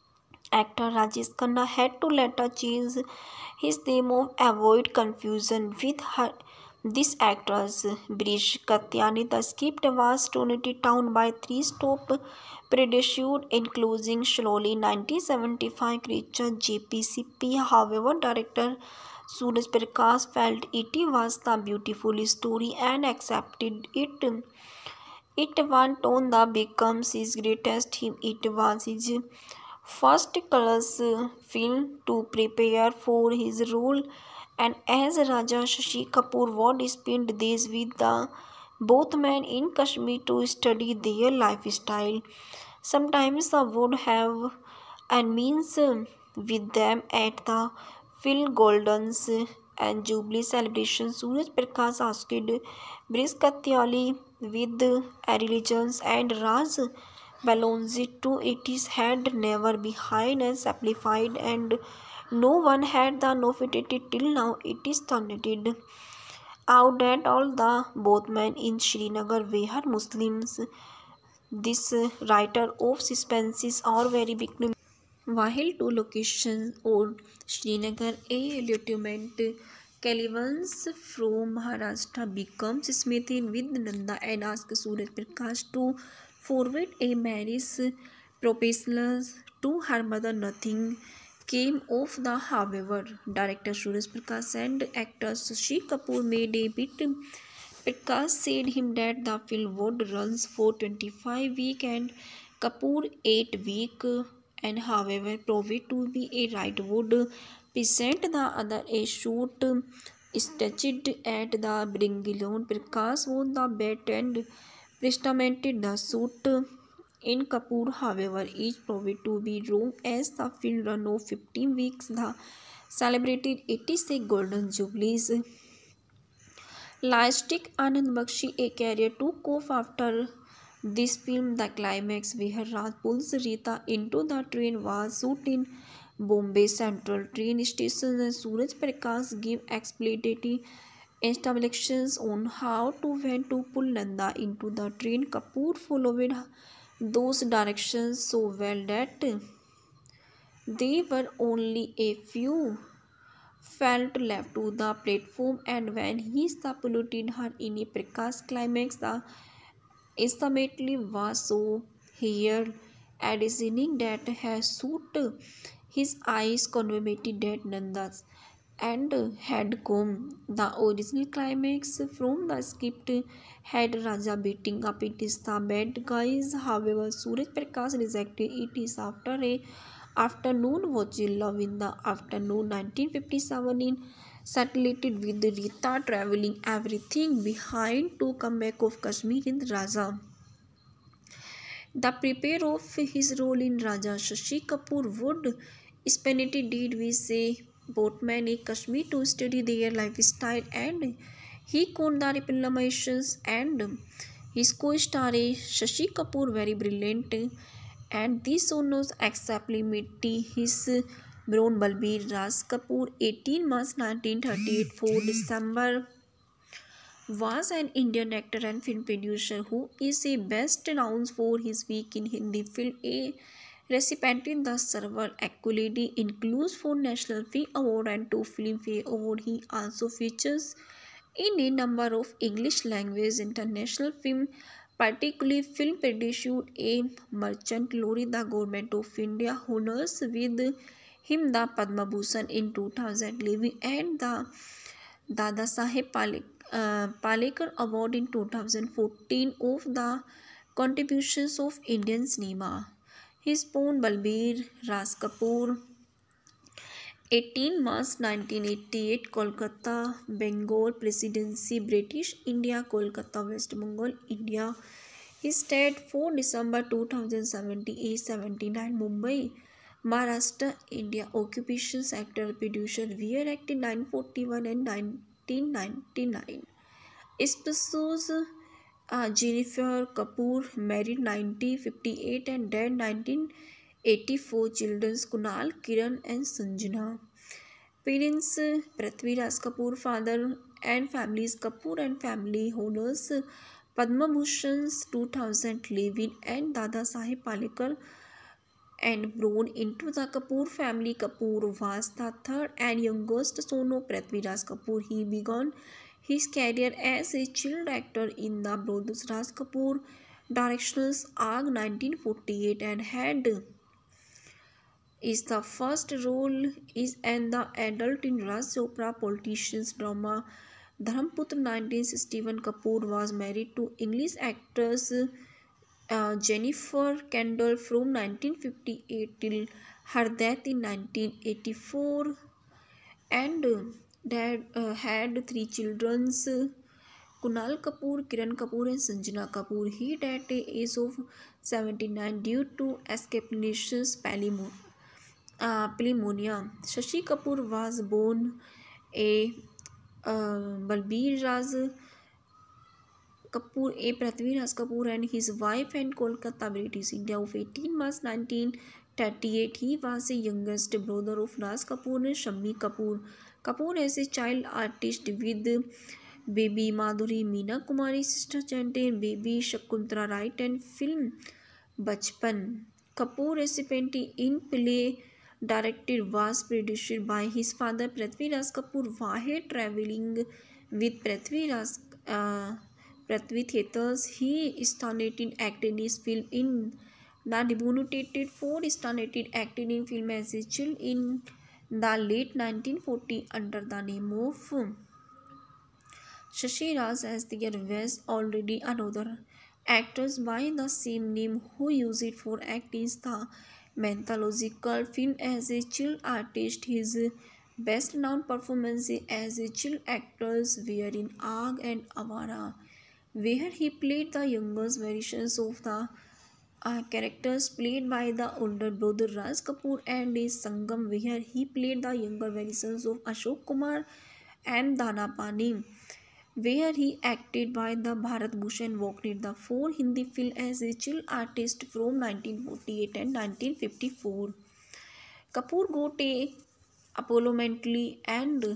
Actor Rajesh Khanna had to later change his name to avoid confusion with her, this actress. Brish Katyani. The script was toned down by three stop produced, including slowly nineteen seventy-five creature J P C P. However, director Suraj Prakash felt it was the beautiful story and accepted it. It went on the becomes his greatest hit. It was his first colors film to prepare for his role, and as Raja Shashi Kapoor would spend days with the both men in Kashmir to study their lifestyle. Sometimes I would have and means with them at the Phil Golden's and Jubilee celebration. Suraj Prakash asked Brice Katyali with religions and Raj Balonzi to it is had never behind and simplified, and no one had the novelty till now. It is terminated out that all the both men in Srinagar were Muslims. This writer of suspenses are very big. While two locations on Srinagar, a lieutenant Calavans from Maharashtra becomes smitten with Nanda and asks Suraj Prakash to forward a marriage proposal to her mother. Nothing came of the however. Director Suraj Prakash and actor Shashi Kapoor made a bit. Prakash said him that the film would runs for twenty-five weeks and Kapoor eight weeks, and however proved to be a right would present the other a shoot staged at the Bringalone. Prakash won the bet and presented the shoot in Kapoor. However, each proved to be wrong as the film run of fifteen weeks. The celebrated eighty-six Golden Jubilees. Lastic Anand Bakshi, a career took off after this film. The climax where Raj pulls Rita into the train was shot in Bombay Central train station, and Suraj Prakash gave explicit instructions on how to when to pull Nanda into the train. Kapoor followed those directions so well that there were only a few felt left to the platform, and when he saluted her in a Prakash climax, the instantly was so here additioning that has suit his eyes conveyed that Nanda's and had come. The original climax from the script had Raja beating up it is the bad guys. However, Suraj Prakash rejected it is after a afternoon watching Love in the Afternoon nineteen fifty-seven in saturated with Rita traveling everything behind to come back of Kashmir in Raja. The prepare of his role in Raja Shashi Kapoor would spend it did we say boatman in Kashmir to study their lifestyle, and he caught the reclamations, and his co-star Shashi Kapoor very brilliant, and this honors acceptability his Brown Balbir Raj Kapoor eighteen March nineteen thirty-eight for December was an Indian actor and film producer who is a best known for his work in Hindi film. A recipient in the several accolades includes four National Film Award and two Filmfare Award. He also features in a number of English language international film, particularly film produced a Merchant Lorry. The Government of India honors with him the Padma Bhushan in two thousand eleven and the Dada Saheb Palek, uh, Palekar Award in two thousand fourteen of the contributions of Indian cinema. His born Balbir Raj Kapoor, eighteen March nineteen eighty-eight, Kolkata, Bengal Presidency, British India, Kolkata, West Bengal, India. His died four December two thousand seventeen, age seventy-nine, Mumbai, Maharashtra, India. Occupations actor, producer, were acted nineteen forty-one and nineteen ninety-nine. Spouses uh, Jennifer Kapoor, married nineteen fifty-eight and died nineteen eighty-four. Children Kunal, Kiran and Sanjana. Parents Prithviraj Kapoor, father and families Kapoor and family honors Padma Bhushan's two thousand eleven and Dada Saheb Palekar and born into the Kapoor family. Kapoor was the third and youngest son of Prithviraj Kapoor. He began his career as a child actor in the brothers Raj Kapoor directions Aag nineteen forty-eight and had is the first role is and the adult in Raj Chopra politicians drama Dharmputra nineteen sixty-one. Kapoor was married to English actress uh, Jennifer Kendall from nineteen fifty-eight till her death in nineteen eighty-four and uh, dad uh, had three children, Kunal Kapoor, Kiran Kapoor and Sanjana Kapoor. He died at the age of seventy-nine due to scapulosus pneumonia. Uh, pneumonia. Shashi Kapoor was born a uh, Balbir Raj Kapoor, a Prithviraj Kapoor and his wife and Kolkata, British India of eighteen March nineteen thirty-eight. He was the youngest brother of Raj Kapoor and Shammi Kapoor. Kapoor as a child artist with baby Madhuri Meena Kumari, sister chanted baby Shakuntala Wright and film Bachpan. Kapoor as a painting in play directed was produced by his father Prithviraj Kapoor while travelling with Prithviraj uh, Prithvi Theatres. He started acting in film in the debuted four started acting in film as a child in the late nineteen forty under the name of Shashi Raj, as there was already another actress by the same name who used it for acting the mythological film as a child artist. His best known performances as a child actors were in Aag and Avara, where he played the youngest versions of the uh, characters played by the older brother Raj Kapoor, and in Sangam, where he played the younger versions of Ashok Kumar and Dana Pani, where he acted by the Bharat Bhushan Walked the four Hindi film as a child artist from nineteen forty-eight and nineteen fifty-four. Kapoor got a appointment and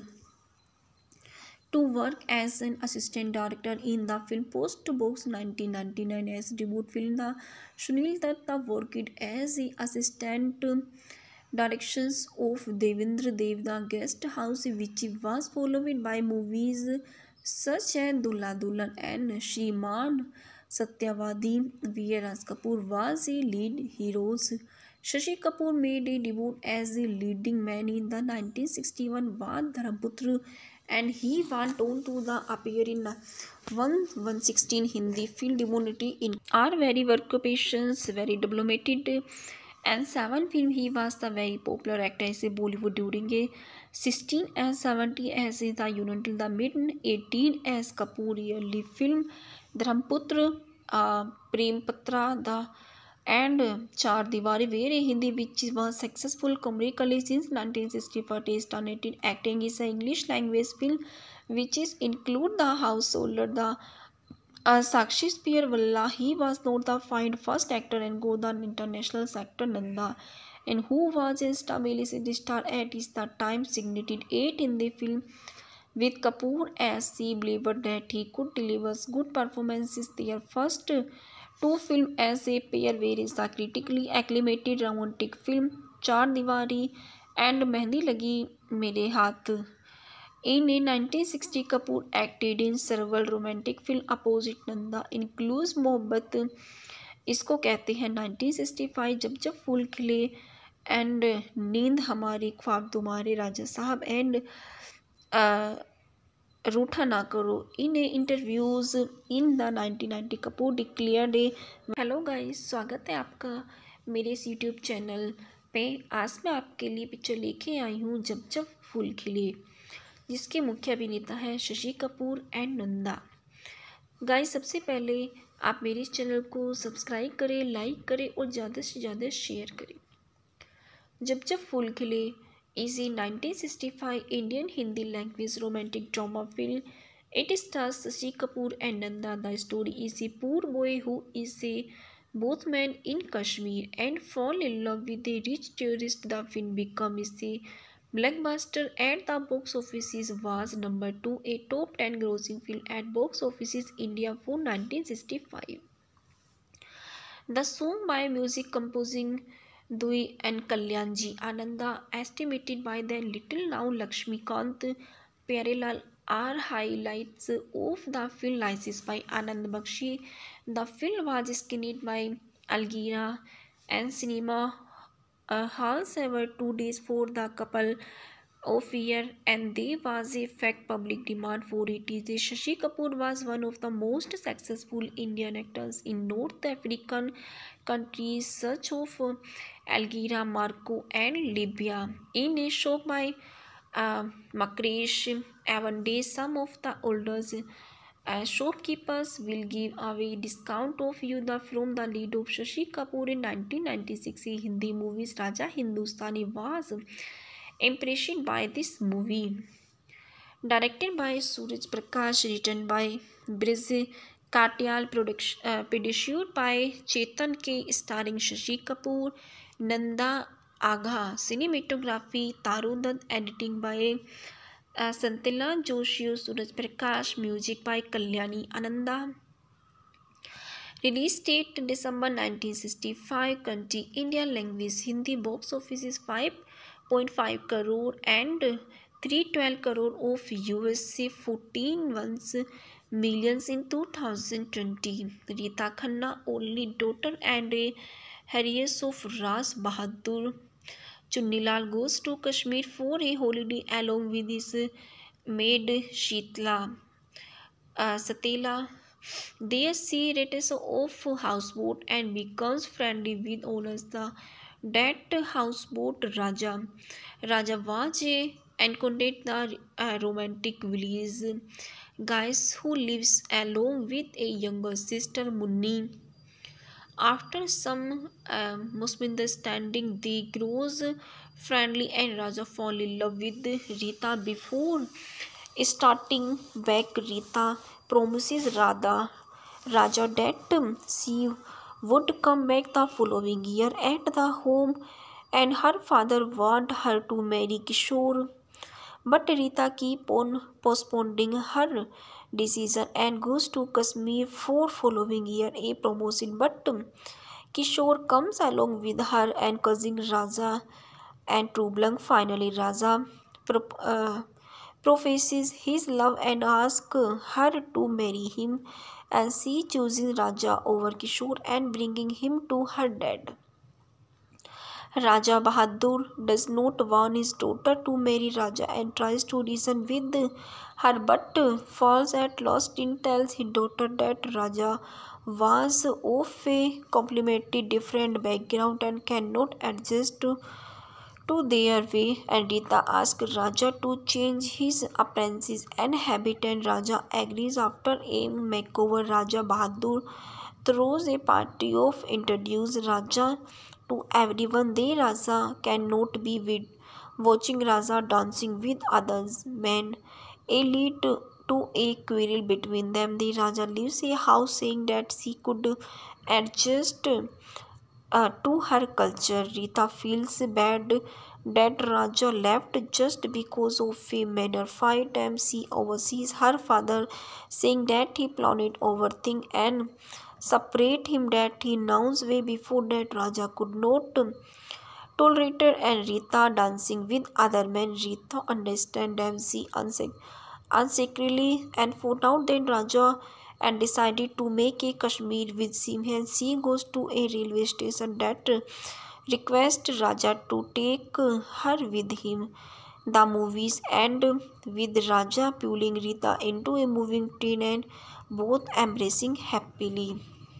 to work as an assistant director in the film Post Box nineteen ninety-nine. As debut film, the Sunil Datta worked as the assistant directions of Devendra Dev, The Guest House, which was followed by movies such as Dulha Dulhan and Shriman Satyavadi, where Raj Kapoor was a lead hero. Shashi Kapoor made a debut as a leading man in the nineteen sixty-one Vad Dharmputra, and he went on to the appear in one one sixteen Hindi film debuted in are very occupations, very diplomated and seven film. He was the very popular actor as a Bollywood during a sixteen and seventy as the unit till the mid eighteen as Kapoor yearly film Dharmputra, uh, Prem Patra, the and Char Diwari, where a Hindi which was successful commercially since nineteen sixty-four. He started acting is an English language film which is include the householder the uh, Sakshi Spear Valla. He was not the find first actor and go the international sector Nanda, and who was a stability star at is the time signated eight in the film with Kapoor as he believed that he could deliver good performances. Their first two films as a pair were is the critically acclaimed romantic film Char Diwari and Mehndi Lagi Mere Haath. In nineteen sixty, Kapoor acted in several romantic films opposite Nanda, includes Mohabbat इसको कहते हैं nineteen sixty-five, जब जब फूल खिले and नींद हमारी, ख्वाब तुम्हारे, राजा साहब and uh, रूठा ना करो. In interviews in the nineteen ninety, Kapoor declared a hello guys, स्वागत है आपका मेरे इस यूट्यूब चैनल पे. आज मैं आपके लिए पिक्चर लेके आई हूँ जब जब फूल खिले, जिसके मुख्य अभिनेता हैं शशि कपूर एंड नंदा. गाइस, सबसे पहले आप मेरे इस चैनल को सब्सक्राइब करें, लाइक करें और ज़्यादा से ज़्यादा शेयर करें. जब जब फूल खिले is a nineteen sixty-five Indian Hindi language romantic drama film. It stars Shashi Kapoor and Nanda. The story is a poor boy who is a both man in Kashmir and fall in love with a rich tourist. The film becomes a Blockbuster at the box offices was number two, a top ten grossing film at box offices India for nineteen sixty-five. The song by music composing Dui and Kalyanji Ananda, estimated by the Little Now Lakshmikant Pyarelal, are highlights of the film licensed by Anand Bakshi. The film was screened by Algira and Cinema uh, halls ever two days for the couple of year, and there was a fact public demand for it. Shashi Kapoor was one of the most successful Indian actors in North African countries such as Algeria, Morocco, and Libya. In a show by uh, Makresh Avande, some of the oldest uh, shopkeepers will give away discount of you the from the lead of Shashi Kapoor in nineteen ninety-six. Hindi movies Raja Hindustani was impression by this movie. Directed by Suraj Prakash, written by Brij Katyal, production uh, produced by Chetan K, starring Shashi Kapoor, Nanda Agha, cinematography Taru Dutt, editing by uh, Santila Joshi, Suraj Prakash, music by Kalyani Ananda. Release date December nineteen sixty-five. Country India. Language Hindi. Box office is five point five crore and three hundred twelve crore of U S A, fourteen millions in two thousand twenty. Rita Khanna, only daughter and a heiress of Ras Bahadur Chunnilal, goes to Kashmir for a holiday along with his maid Sheetla uh, Satela. There she returns off houseboat and becomes friendly with owners the that houseboat Raja. Raja was a encountered the uh, romantic village guys who lives along with a younger sister Munni. After some um, misunderstanding, they grows friendly and Raja fall in love with Rita. Before starting back, Rita promises Radha Raja that she would come back the following year at the home, and her father want her to marry Kishore. But Rita keep on postponing her decision and goes to Kashmir for following year a promotion. But Kishore comes along with her and cousin Raja and Trublang. Finally, Raja pro- uh, professes his love and asks her to marry him, and she chooses Raja over Kishore and bringing him to her dad. Raja Bahadur does not want his daughter to marry Raja and tries to reason with her but falls at last and tells his daughter that Raja was of a completely different background and cannot adjust to, to their way, and Rita asks Raja to change his appearance and habit, and Raja agrees. After a makeover, Raja Bahadur throws a party of introduce Raja to everyone. The Raja cannot be with watching Raja dancing with others men, a lead to, to a quarrel between them. The Raja leaves a house saying that she could adjust uh, to her culture. Rita feels bad that Raja left just because of a minor fight, and she oversees her father saying that he planned overthink and separate him, that he knows way before that Raja could not tolerate and Rita dancing with other men. Rita understand them, she unsecretly and found out that Raja and decided to make a Kashmir with him, and she goes to a railway station that requests Raja to take her with him. The movies end with Raja pulling Rita into a moving train and both embracing happily.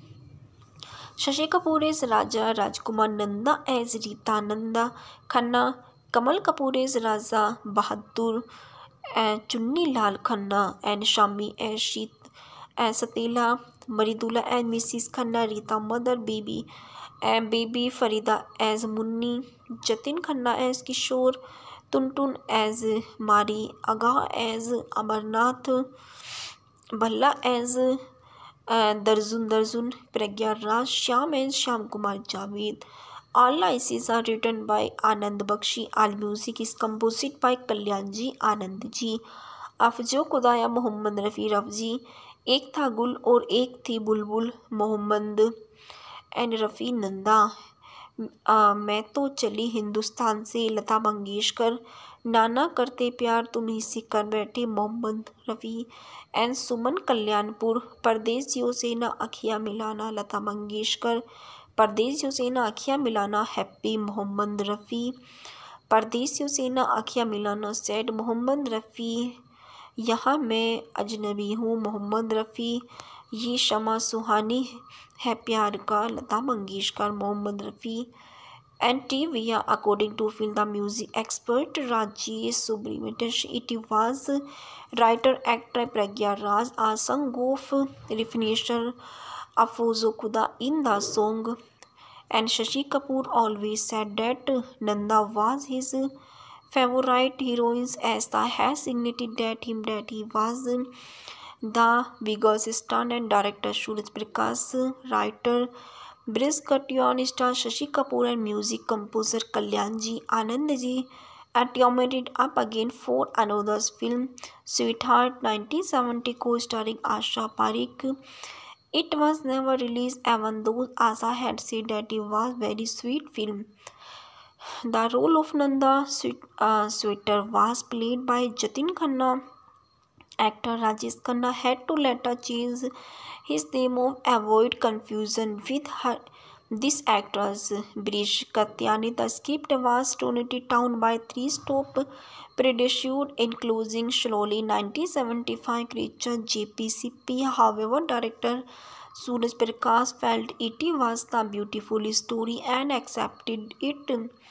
Shashi Kapoor as Raja, Rajkumar Nanda as Rita, Nanda Khanna, Kamal Kapoor as Raja Bahadur, and Chunni Lal Khanna, and Shami as Sheet, and Satela, Maridula and Missus Khanna, Rita mother, baby, and baby Farida as Munni, Jatin Khanna as Kishore, Tuntun as Mari, Aga as Amarnath, Balla as uh, Darjun Darjun, Pragya Raj, Shyam and Shyam Kumar Javed, All lines are written by Anand Bakshi. All music is composed by Kalyanji Anand ji. अफजो खुदाया मोहम्मद रफ़ी रफजी. एक था गुल और एक थी बुलबुल Mohammad and Rafi Nanda. आ, मैं तो चली हिंदुस्तान से लता मंगेशकर. नाना करते प्यार तुम ही से कर बैठे मोहम्मद रफ़ी एंड सुमन कल्याणपुर. परदेसियों से ना अखियाँ मिलाना लता मंगेशकर. परदेसियों से ना अखियाँ मिलाना हैप्पी मोहम्मद रफ़ी. परदेसियों से ना अखियाँ मिलाना सैड मोहम्मद रफ़ी. यहाँ मैं अजनबी हूँ मोहम्मद रफ़ी. ये शमा सुहानी है प्यार का Lata Mangeshkar Mohammad Rafi. And T V R according to film the music expert Rajesh Subramanian, it was writer actor Pragya Raj, a song of definition Afuzo Khuda in the song, and Shashi Kapoor always said that Nanda was his favorite heroine as the has signified that him that he was the biggest star. And director Suraj Prakash, writer Briz Katyan, star Shashi Kapoor and music composer Kalyanji Anand ji teamed up again for another film, Sweetheart nineteen seventy, co-starring Asha Parekh. It was never released even though Asha had said that it was very sweet film. The role of Nanda Sweet, uh, Sweeter was played by Jatin Khanna. Actor Rajesh Khanna had to later change his name to avoid confusion with her, this actress. Brish Katyani. The script was toned down by three top producers, including slowly nineteen seventy-five creature J P C P. However, director Suraj Prakash felt it was the beautiful story and accepted it.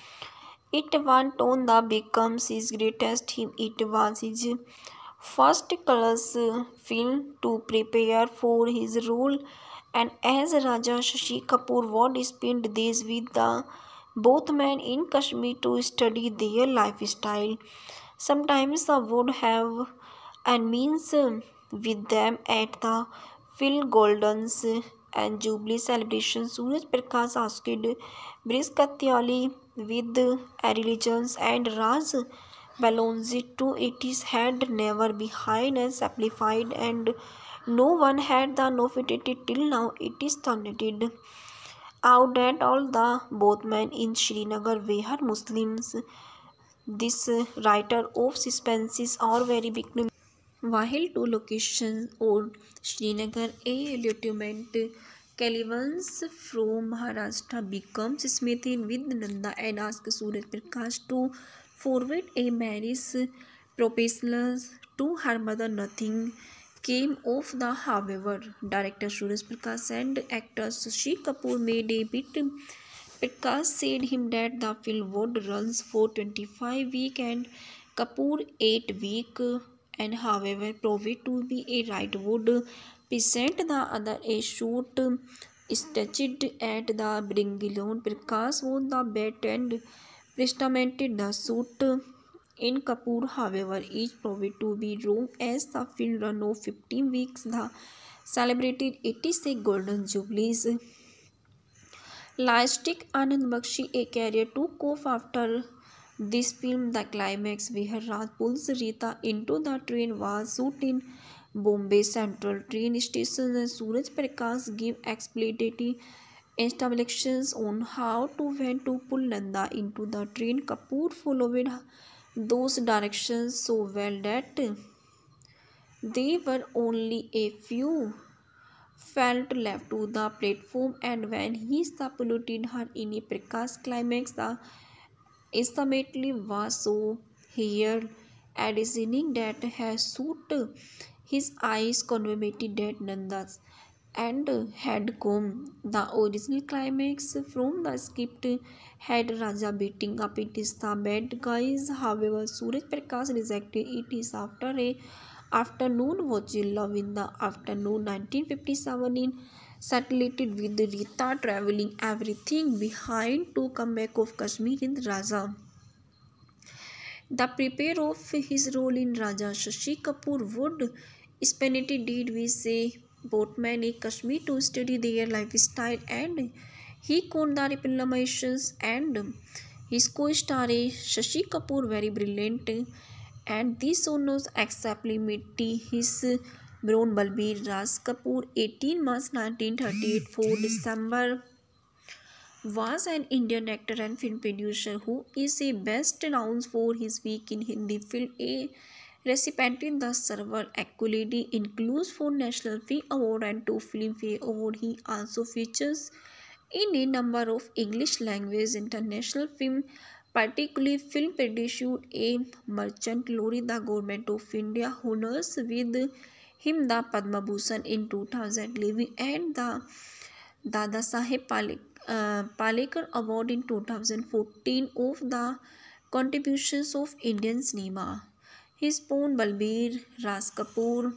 It went on the becomes his greatest hit. It was his first colors film to prepare for his role, and as Raja Shashi Kapoor would spend days with the both men in Kashmir to study their lifestyle. Sometimes they would have and means with them at the Phil Golden's and Jubilee celebration. Suraj Prakash asked Briz Katyali with religions and Raj Balonzi to it is had never behind and simplified, and no one had the novelty till now. It is turned out that all the both men in Srinagar were Muslims. This writer of suspenses are very big. While two locations on Srinagar, a lieutenant Calvins from Maharashtra becomes smitten with Nanda and asks Suraj Prakash to forward a marriage proposal to her mother. Nothing came of the however. Director Suraj Prakash and actor Shashi Kapoor made a bit. Prakash said him that the film would run for twenty-five weeks and Kapoor eight weeks, and however proved to be a right would present the other a shoot staged at the Bringalone. Prakash won the bet and presented the shoot in Kapoor. However, each proved to be wrong as the film ran of fifteen weeks. The celebrated eighty-six Golden Jubilees. Lastic Anand Bakshi, a career took off after this film. The climax where Raj pulls Rita into the train was shot in Bombay Central train station, and Suraj Prakash gave explicit instructions on how to when to pull Nanda into the train. Kapoor followed those directions so well that there were only a few felt left to the platform, and when he saluted her in a Prakash climax, the instantly was so here additioning that has suit his eyes conveyed that Nanda's and had come. The original climax from the script had Raja beating up it is the bad guys. However, Suraj Prakash rejected it is after a afternoon watching Love in the Afternoon nineteen fifty-seven in saturated with Rita traveling everything behind to come back of Kashmir in Raja. The prepare of his role in Raja, Shashi Kapoor would spend it did we say both men in Kashmir to study their lifestyle, and He caught the reclamations and his co-star Shashi Kapoor very brilliant, and this honors acceptability his Brown Balbir Raj Kapoor eighteen March nineteen thirty-eight for December was an Indian actor and film producer who is a best known for his work in Hindi film. A recipient in the several accolades includes four National Film Award and two Filmfare Award. He also features in a number of English language international film, particularly film produced a merchant lorry. The government of India honors with him the Padma Bhushan in two thousand eleven and the Dada Saheb Palek, uh, Palekar Award in two thousand fourteen of the contributions of Indian cinema. His born Balbir Raj Kapoor,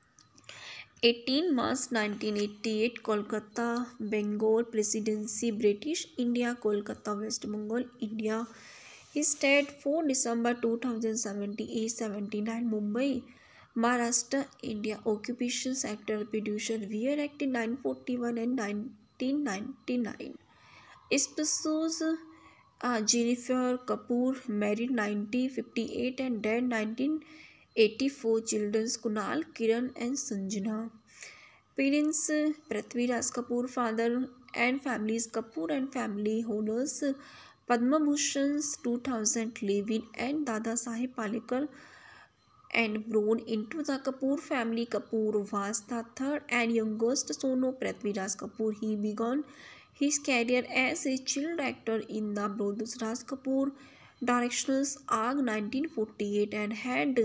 eighteen March nineteen eighty-eight, Kolkata, Bengal Presidency, British India, Kolkata, West Bengal, India. His died four December two thousand seventeen, age seventy-nine, Mumbai, Maharashtra, India. Occupations actor, producer, were acted nineteen forty-one and nineteen ninety-nine. Spouses uh, Jennifer Kapoor, married nineteen fifty-eight and died nineteen eighty-four. Children Kunal, Kiran and Sanjana. Parents Prithvi Raj Kapoor, father and families Kapoor and family honors Padma Bhushan two thousand eleven and Dada Saheb Palekar, and born into the Kapoor family. Kapoor was the third and youngest son of Prithvi Raj Kapoor. He began his career as a child actor in the Brothers Raj Kapoor directions A G nineteen forty-eight and had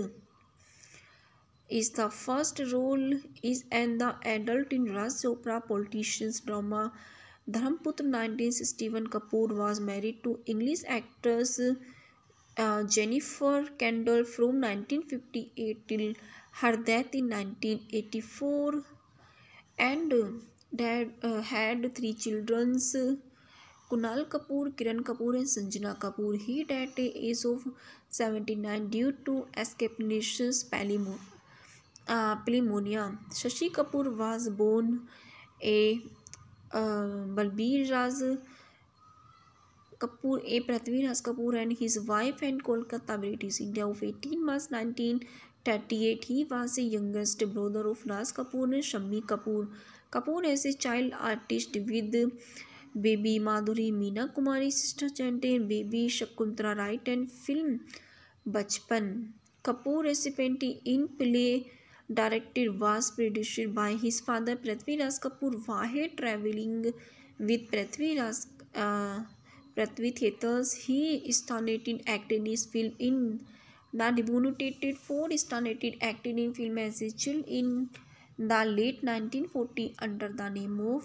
is the first role is and the adult in Raj Chopra politicians drama Dharmputra nineteen sixty-one. Kapoor was married to English actress uh, Jennifer Kendall from nineteen fifty-eight till her death in nineteen eighty-four, and uh, dad uh, had three children, Kunal Kapoor, Kiran Kapoor and Sanjana Kapoor. He died at the age of seventy-nine due to escapulations palimo, uh, pneumonia. Shashi Kapoor was born a uh, Balbir Raj Kapoor, a Prithvi Raj Kapoor and his wife and Kolkata, British India of eighteen March nineteen thirty-eight. He was the youngest brother of Raj Kapoor and Shammi Kapoor. Kapoor as a child artist with baby Madhuri Meena Kumari, sister chanted baby Shakuntala Wright and film Bachpan. Kapoor recipient in play directed was produced by his father Prithvi Raj Kapoor. While traveling with Prithvi Raj uh, Prithvi Theatres, he started acting in film in the debuted four started acting in film as a child in the late nineteen forty under the name of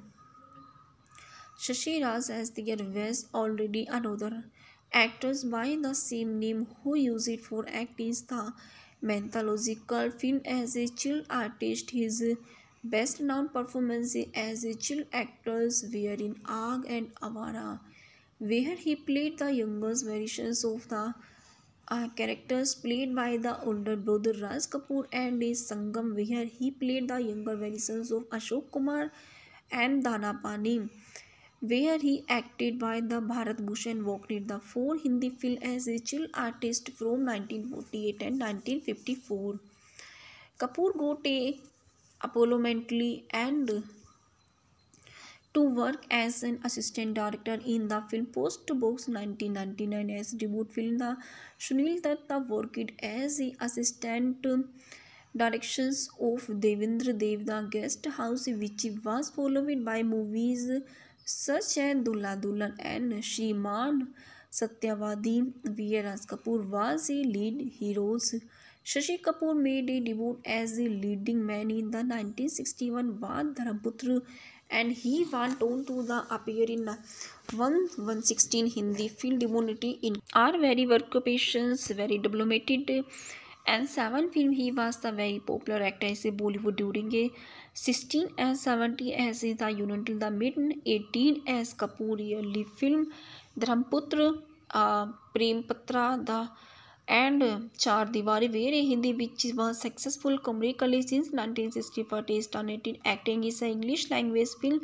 Shashi Raj, as there was already another actress by the same name who used it for acting the mythological film as a child artist. His best known performances as a child actors were in Aag and Avara, where he played the youngest versions of the uh, characters played by the older brother Raj Kapoor, and in Sangam, where he played the younger versions of Ashok Kumar and Dana Pani, where he acted by the Bharat Bhushan Walked the four Hindi film as a child artist from nineteen forty-eight and nineteen fifty-four. Kapoor got a Apollo Mentally and to work as an assistant director in the film Post Box nineteen ninety-nine. As debut film, the Sunil Datta worked as the assistant directions of Devendra Dev, The Guest House, which was followed by movies such as Dulha Dulhan and Shriman Satyavadi, where Raj Kapoor was a lead hero. Shashi Kapoor made a debut as a leading man in the nineteen sixty-one Vad Dharmputra, and he went on to the appear in one hundred sixteen Hindi film debuted in are very occupations, very diplomated, and seven film. He was the very popular actor as a Bollywood during a sixteen and seventy as the unit till the mid eighteen as Kapoor yearly film Dharmputra, uh, Prem Patra, the and Char Diwari, where a Hindi which was successful commercially since nineteen sixty-four. He started acting is an English language film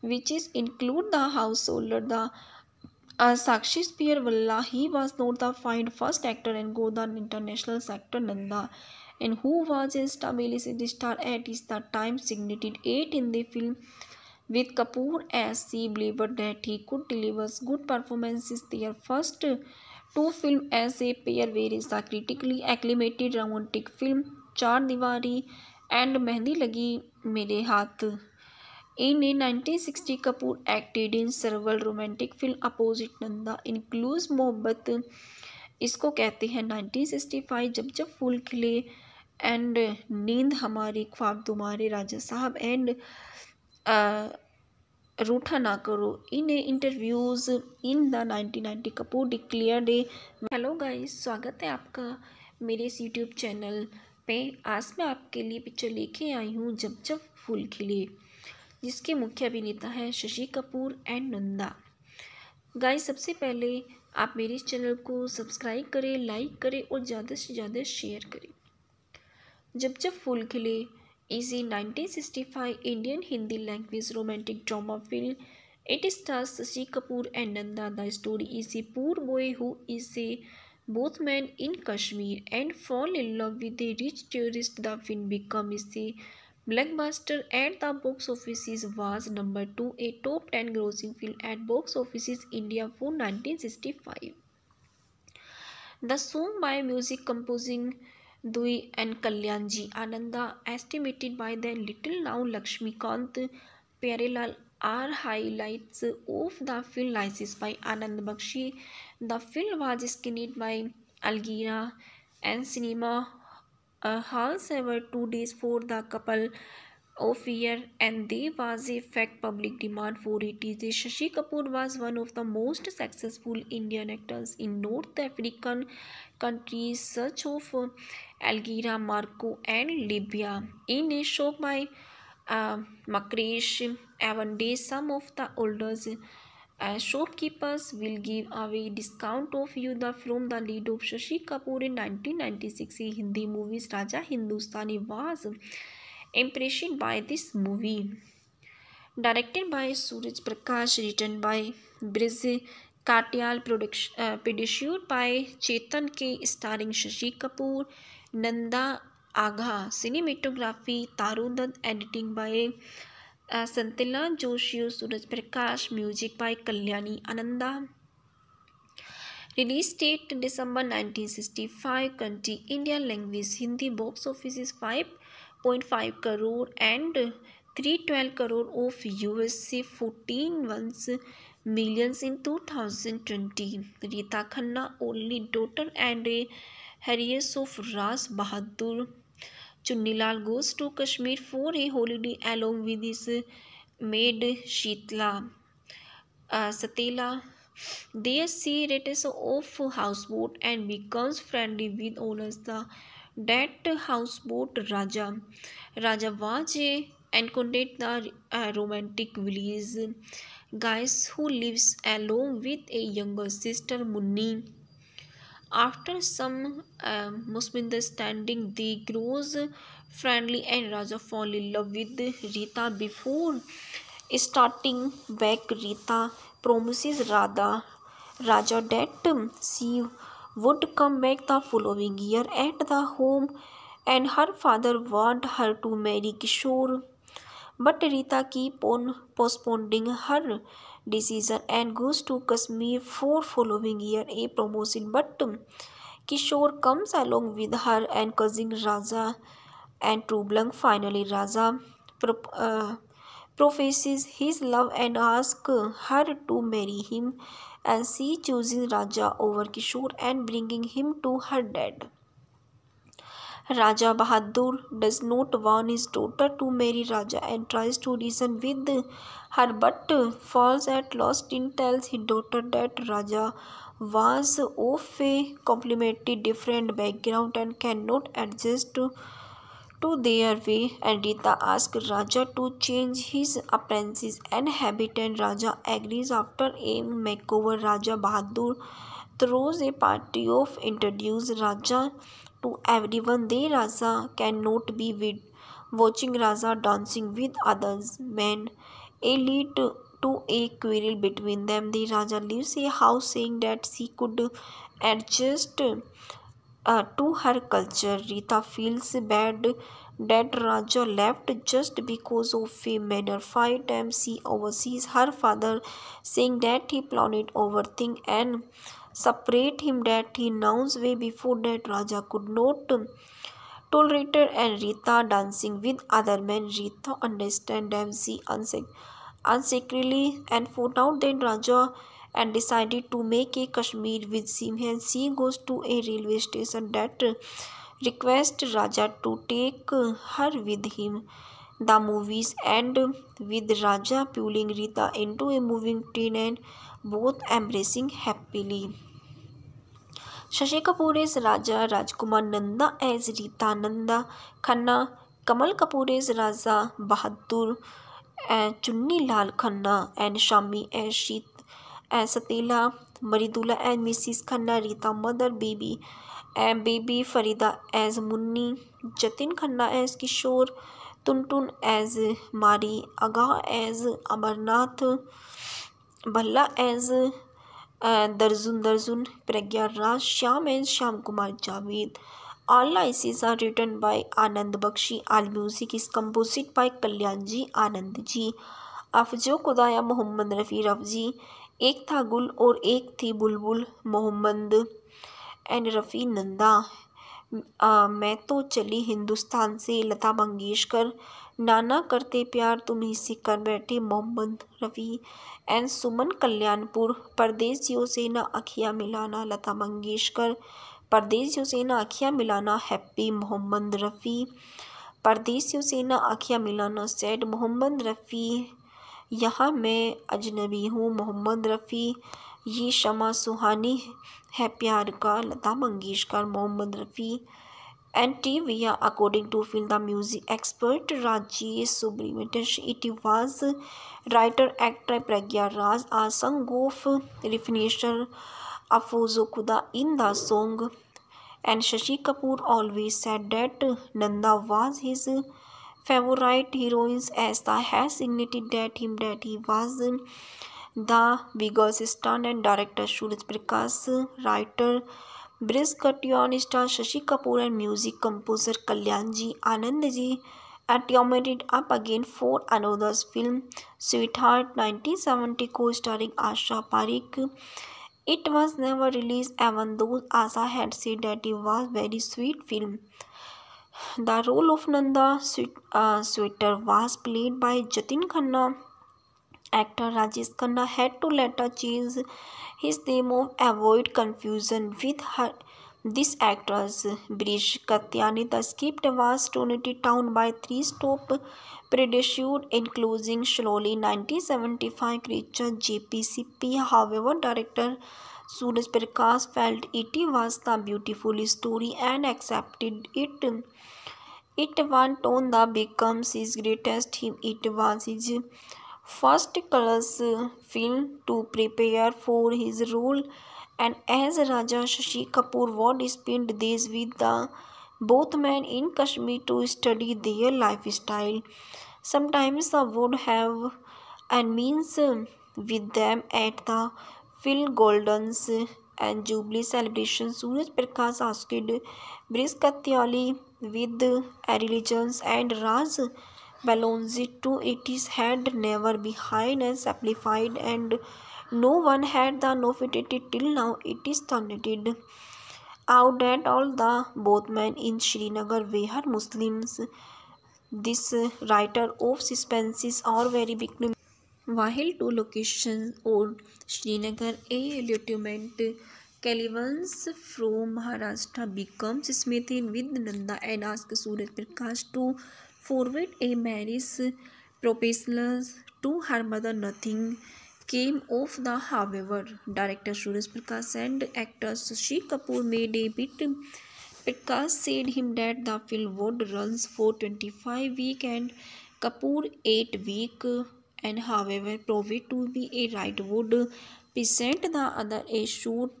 which is include the householder, the uh, Sakshi Spear Valla. He was not the find first actor and go the international sector Nanda, and who was a stability star at is the time signated eight in the film with Kapoor as she believed that he could deliver good performances. Their first two films as a pair were the critically acclaimed romantic film Char Diwari and Mehndi Lagi Mere Haath. In nineteen sixty, Kapoor acted in several romantic films opposite Nanda, includes मोहब्बत इसको कहते हैं nineteen sixty five, जब जब फूल खिले and नींद हमारी, ख्वाब तुम्हारे, राजा साहब एंड रूठा ना करो. In interviews in the nineteen ninety Kapoor declared a. Hello guys, स्वागत है आपका मेरे इस यूट्यूब चैनल पे. आज मैं आपके लिए पिक्चर लेके आई हूँ जब जब फूल खिले, जिसके मुख्य अभिनेता है शशि कपूर एंड नंदा. गाइस, सबसे पहले आप मेरे इस चैनल को सब्सक्राइब करें, लाइक करें और ज़्यादा से ज़्यादा शेयर करें. जब जब फूल खिले is a nineteen sixty-five Indian Hindi language romantic drama film. It stars Shashi Kapoor and Nanda. The story is a poor boy who is a both man in Kashmir and fall in love with a rich tourist. The film becomes a blockbuster at the box office. Was number two, a top ten grossing film at box office India for nineteen sixty-five. The song by music composing Dui and Kalyanji Ananda, estimated by the little now Lakshmikant Pyarelal, are highlights of the film licensed by Anand Bakshi. The film was screened by Algira and cinema uh, halls ever two days for the couple of year, and there was a fact public demand for it. Shashi Kapoor was one of the most successful Indian actors in North African countries such as Algeria, Morocco and Libya. In a show by uh, Makresh Avande, some of the oldest uh, shopkeepers will give away discount of you the from the lead of Shashi Kapoor in nineteen ninety-six Hindi movies. Raja Hindustani was impressed by this movie. Directed by Suraj Prakash, written by Brij Katyal, production uh, produced by Chetan K, starring Shashi Kapoor, Nanda Agha, cinematography Taru Dutt, editing by uh, Santila Joshi, Suraj Prakash, music by Kalyani Ananda. Release date December nineteen sixty-five. Country India, language Hindi. Box office is five point five crore and three hundred twelve crore of U S A, fourteen ones millions in two thousand twenty. Rita Khanna, only daughter and a heiress of Ras Bahadur Chunnilal, goes to Kashmir for a holiday along with his maid Sheetla uh, Satela. There she rents off houseboat and becomes friendly with owners the that houseboat Raja. Raja was a encountered the uh, romantic village guys who lives along with a younger sister Munni. After some uh, misunderstanding, they grows friendly and Raja fall in love with Rita. Before starting back, Rita promises Radha Raja that she would come back the following year at the home, and her father wanted her to marry Kishore. But Rita keep on postponing her decision and goes to Kashmir for following year a promotion. But Kishore comes along with her and cousin Raja and Trublang. Finally, Raja pro uh, professes his love and asks her to marry him, and she chooses Raja over Kishore and bringing him to her dad. Raja Bahadur does not want his daughter to marry Raja and tries to reason with her, but falls at last and tells his daughter that Raja was of a completely different background and cannot adjust to, to their way, and Rita asks Raja to change his appearance and habit, and Raja agrees. After a makeover, Raja Bahadur throws a party of introduce Raja to everyone. They Raja cannot be with watching Raja dancing with others men a lead to a quarrel between them. The Raja leaves a house saying that she could adjust uh, to her culture. Rita feels bad that Raja left just because of a minor fight, and she oversees her father saying that he planned overthink and separate him, that he knows way before that Raja could not tolerate her and Rita dancing with other men. Rita understand them, she unsec- unsecretly and found out that Raja and decided to make a Kashmir with him, and she goes to a railway station that request Raja to take her with him. The movies end with Raja pulling Rita into a moving train and both embracing happily. Shashi Kapoor as Raja, Rajkumar Nanda as Rita Nanda Khanna, Kamal Kapoor as Raja Bahadur, and Chunni Lal Khanna, and Shami as Sheet as Satela, Maridula as Missus Khanna, Rita mother, baby and baby Farida as Munni, Jatin Khanna as Kishore, Tuntun as Mari, Aga as Amarnath, Balla as uh, Darjun Darjun, Pragya Raj, Shyam and Shyam Kumar Javed. All licenses are written by Anand Bakshi. All music is composed by Kalyanji Anand ji. अफजो खुदाया मोहम्मद रफ़ी रफजी. एक था गुल और एक थी बुलबुल, Mohammad and Rafi Nanda. आ, मैं तो चली हिंदुस्तान से, लता मंगेशकर. नाना करते प्यार तुम ही से कर बैठे, मोहम्मद रफ़ी एंड सुमन कल्याणपुर. परदेसियों से ना अखियाँ मिलाना, लता मंगेशकर. परदेसियों से ना अखियाँ मिलाना, हैप्पी, मोहम्मद रफ़ी. परदेसियों से ना अखियाँ मिलाना, सैड, मोहम्मद रफ़ी. यहाँ मैं अजनबी हूँ, मोहम्मद रफ़ी. ये शमा सुहानी है प्यार का, Lata Mangeshkar, Mohammad Rafi. And trivia, according to film the music expert Rajesh Subramanian, it was writer actor Pragya Raj, a song of refination Afozo Khuda in the song. And Shashi Kapoor always said that Nanda was his favorite heroine, as the has signified that him that he was the biggest star. And director Suraj Prakash, writer Briz Katyan, star Shashi Kapoor, and music composer Kalyanji Anandji teamed up again for another film, Sweetheart, nineteen seventy, co-starring Asha Parekh. It was never released, even though Asha had said that it was very sweet film. The role of Nanda Sweet, uh, Sweeter was played by Jatin Khanna. Actor Rajesh Khanna had to later change his name to avoid confusion with her. This actress, Brish Katyani. The script was toned down by three stop produced, including slowly nineteen seventy-five creature J P C P. However, director Suraj Prakash felt it was the beautiful story and accepted it. It went on the becomes his greatest hit. It was his first colors film to prepare for his role, and as Raja, Shashi Kapoor would spend days with the both men in Kashmir to study their lifestyle. Sometimes they would have and means with them at the Phil Golden's and Jubilee celebration. Suraj Prakash asked Briz Katyali with religions and Raj Balonzi to it is had never behind and simplified, and no one had the novelty till now. It is turned out that all the both men in Srinagar were Muslims. This writer of suspenses are very big. While two locations on Srinagar, a lieutenant Calivans from Maharashtra becomes smitten with Nanda and asks Suraj Prakash to forward a marriage proposal to her mother. Nothing came of the however. Director Suraj Prakash and actor Shashi Kapoor made a bit. Prakash said him that the film would run for twenty-five weeks and Kapoor eight weeks, and however proved to be a right would present the other a shoot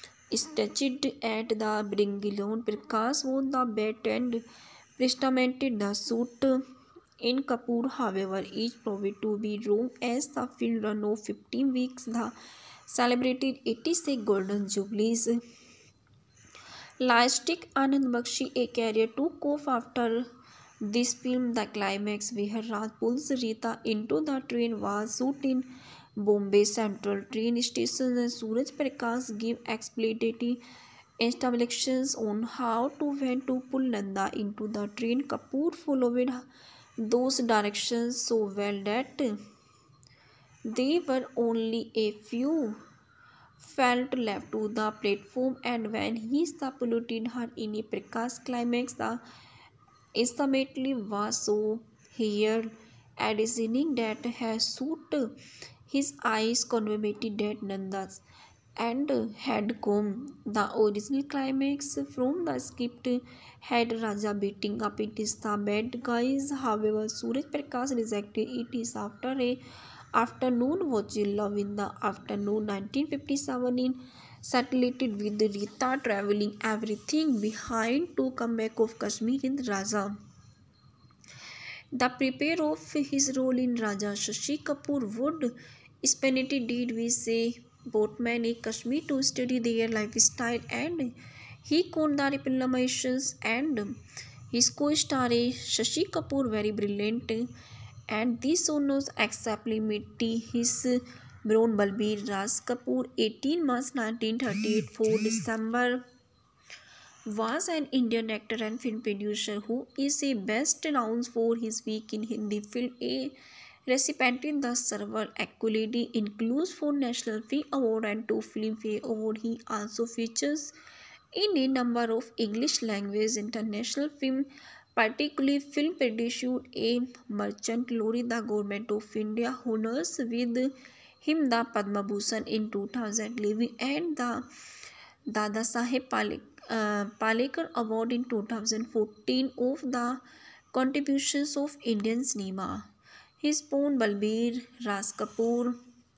staged at the Bringalone. Prakash won the bet and presented the suit in Kapoor, however, is proved to be wrong as the film run of fifteen weeks. The celebrated eighty-six Golden Jubilees lasting Anand Bakshi a career took off after this film. The climax where Raj pulls Rita into the train was shot in Bombay Central train station, and Suraj Prakash gave explanatory instructions on how to when to pull Nanda into the train. Kapoor followed those directions so well that they were only a few felt left to the platform, and when he saluted her in a Prakash climax, the assembly was so here additioning that has suit his eyes conveyed that Nanda's and had come. The original climax from the script had Raja beating up it is the bad guys. However, Suraj Prakash rejected it is after a afternoon watching Love in the Afternoon nineteen fifty-seven in saturated with Rita traveling everything behind to come back of Kashmir in Raja. The prepare of his role in Raja, Shashi Kapoor would spend a did we say boatman in Kashmir to study their lifestyle, and he caught the reclamations, and his co-star Shashi Kapoor very brilliant, and this honors acceptly meeting his brown Balbir Raj Kapoor eighteen March nineteen thirty-eight for December was an Indian actor and film producer who is a best known for his work in Hindi film. A recipient in the several accolades includes four National Film Award and two Filmfare Award. He also features in a number of English language international film, particularly film produced a merchant lorry. The government of India honors with him the Padma Bhushan in two thousand eleven and the Dada Saheb Palek, uh, Palekar Award in two thousand fourteen of the contributions of Indian cinema. His born Balbir Raj Kapoor,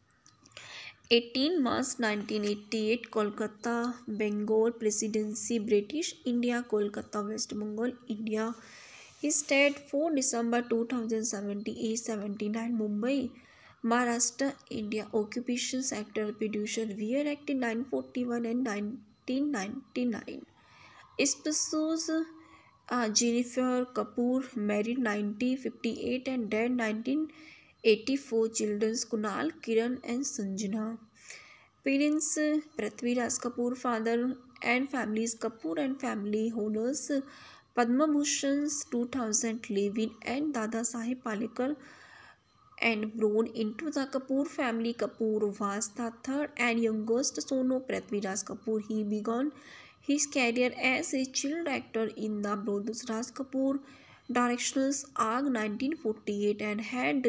eighteen March nineteen eighty-eight, Kolkata, Bengal Presidency, British India, Kolkata, West Bengal, India. He stayed for December two thousand seventy-eight seventy-nine, Mumbai, Maharashtra, India. Occupations actor, producer, were acted nineteen forty-one and nineteen ninety-nine. Spouses uh, Jennifer Kapoor, married nineteen fifty-eight and died nineteen eighty-four. Children Kunal, Kiran and Sanjana. Parents Prithvi Raj Kapoor, father and families Kapoor and family honors Padma Bhushan's two thousand eleven and Dada Saheb Palekar, and born into the Kapoor family. Kapoor was the third and youngest son of Prithvi Raj Kapoor. He began his career as a child actor in the brothers Raj Kapoor directions Aag nineteen forty-eight and had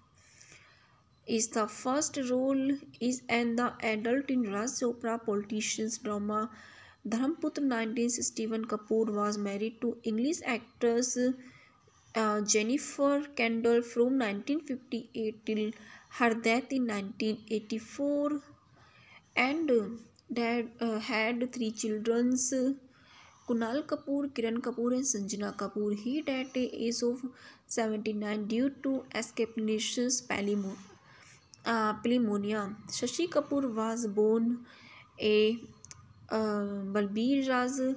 is the first role is and the adult in Raj Chopra politicians drama Dharmputra nineteen sixty-one. Kapoor was married to English actress uh, Jennifer Kendall from nineteen fifty-eight till her death in nineteen eighty-four, and uh, dad uh, had three children, Kunal Kapoor, Kiran Kapoor and Sanjana Kapoor. He died at the age of seventy-nine due to escapulations uh, pneumonia. Shashi Kapoor was born a uh, Balbir Raj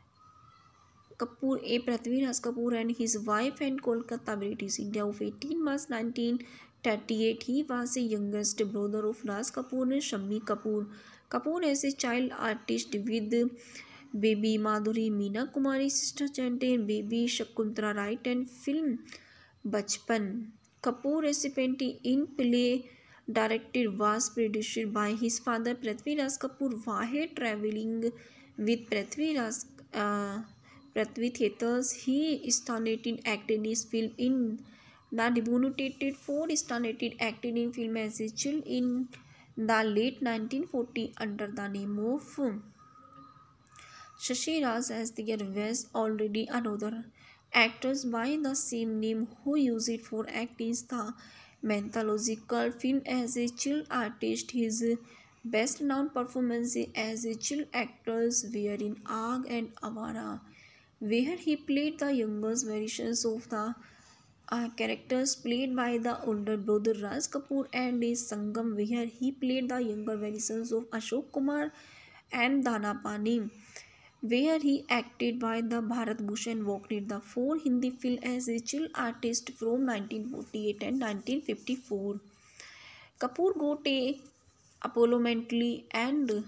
Kapoor, a Prithvi Raj Kapoor and his wife, and Kolkata, British India of eighteen March nineteen thirty-eight. He was the youngest brother of Raj Kapoor and Shammi Kapoor. Kapoor as a child artist with baby Madhuri Meena Kumari, sister Chante, and baby Shakuntala Wright, and film Bachpan. Kapoor recipient in play directed was produced by his father Prithvi Raj Kapoor. While traveling with Prithvi Raj uh, Prithvi Theatres, he started acting in film in the debuted for started acting in film as a child in the late nineteen forty under the name of Shashi Raj, as there was already another actors by the same name who used it for acting the mythological film as a child artist. His best known performances as a child actors were in Aag and Avara, where he played the youngest versions of the uh, characters played by the older brother Raj Kapoor and his Sangam, where he played the younger versions of Ashok Kumar and Dana Pani, where he acted by the Bharat Bhushan Walked the four Hindi film as a child artist from nineteen forty-eight and nineteen fifty-four. Kapoor got a Apollo mentally and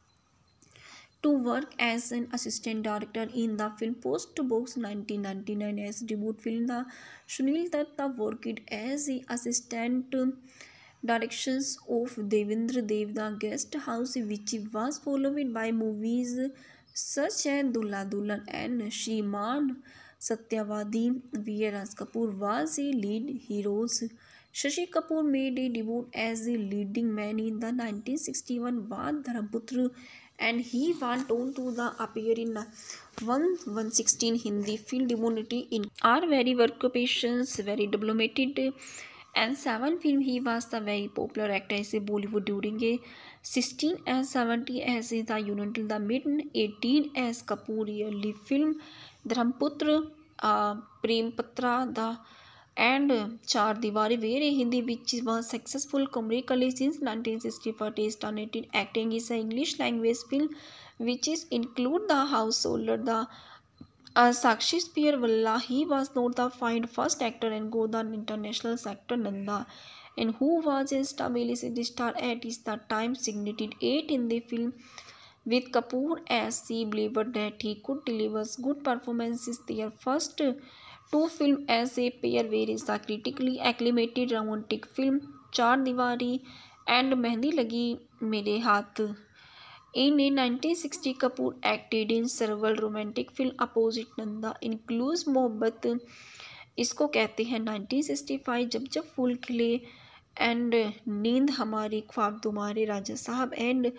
to work as an assistant director in the film Post Box nineteen ninety-nine. As debut film, the Sunil Datta worked as the assistant directions of Devendra Dev, The Guest House, which was followed by movies such as Dulla Dulhan and Shriman Satyavadi, where Raj Kapoor was a lead hero. Shashi Kapoor made a debut as a leading man in the nineteen sixty-one Vaad Dharmputra, and he went on to the appear in one one sixteen Hindi film Demonity in are very occupations, very diplomated, and seven film he was the very popular actor as a Bollywood during a sixteen and seventy as the unit till the mid eighteen as Kapoor yearly film Dharmputra, uh, Prem Patra, the and Char Diwari, where a Hindi which was successful commercially since nineteen sixty-four. He started acting is an English language film which is include the householder the uh, Sakshi Spear Valla. He was not the find first actor and go the international sector Nanda, and who was a stability star at is the time signated eight in the film with Kapoor as he believed that he could deliver good performances. Their first two films as a pair were the critically acclaimed romantic film Char Diwari and Mehndi Lagi Mere Haath. In nineteen sixty, Kapoor acted in several romantic films opposite Nanda, includes मोहब्बत इसको कहते हैं nineteen sixty-five, जब जब फूल खिले and नींद हमारी ख्वाब तुम्हारे राजा साहब and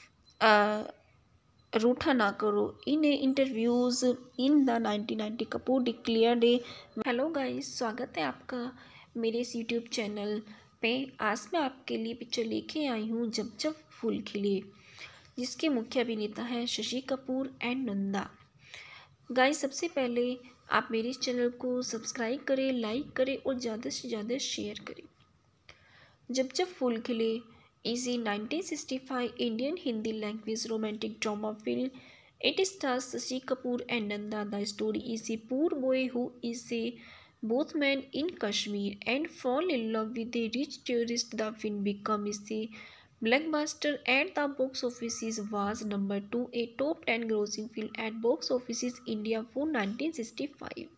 uh, रूठा ना करो. In interviews in the nineteen ninety, Kapoor declared a hello guys, स्वागत है आपका मेरे इस यूट्यूब चैनल पे. आज मैं आपके लिए पिक्चर लेके आई हूँ जब जब फूल खिले, जिसके मुख्य अभिनेता हैं शशि कपूर एंड नंदा. गाइस, सबसे पहले आप मेरे इस चैनल को सब्सक्राइब करें, लाइक करें और ज़्यादा से ज़्यादा शेयर करें. जब जब फूल खिले is a nineteen sixty-five Indian Hindi language romantic drama film. It stars Shashi Kapoor and Nanda. The story is a poor boy who is a boatman in Kashmir and fall in love with a rich tourist. The film becomes a blockbuster at the box office. Was number two, a top ten grossing film at box offices India for nineteen sixty-five.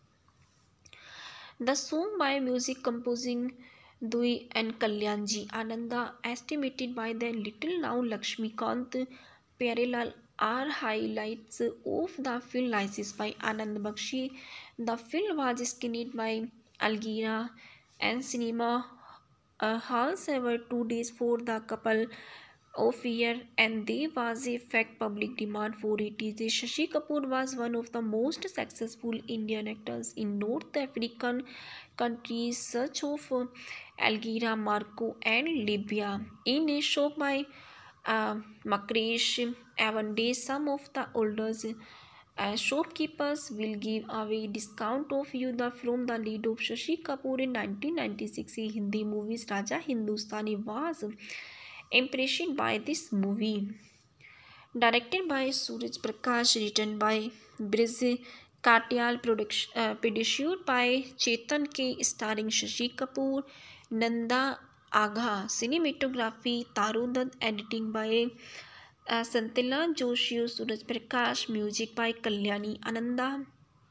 The song by music composing Dui and Kalyanji Ananda, estimated by the little now Lakshmikant Pyarelal, are highlights of the film licensed by Anand Bakshi. The film was screened by Algira and cinema uh, halls ever two days for the couple of year, and there was a fact public demand for it. Shashi Kapoor was one of the most successful Indian actors in North African countries such as Algeria, Morocco, and Libya. In a show by uh, Makresh Avande, some of the older uh, shopkeepers will give away discount of you the from the lead of Shashi Kapoor in nineteen ninety-six Hindi movies. Raja Hindustani was impressed by this movie. Directed by Suraj Prakash, written by Brij Katyal, production uh, produced by Chetan K, starring Shashi Kapoor, Nanda Agha, cinematography Taru Dutt, editing by uh, Santila Joshi, Suraj Prakash, music by Kalyani Ananda.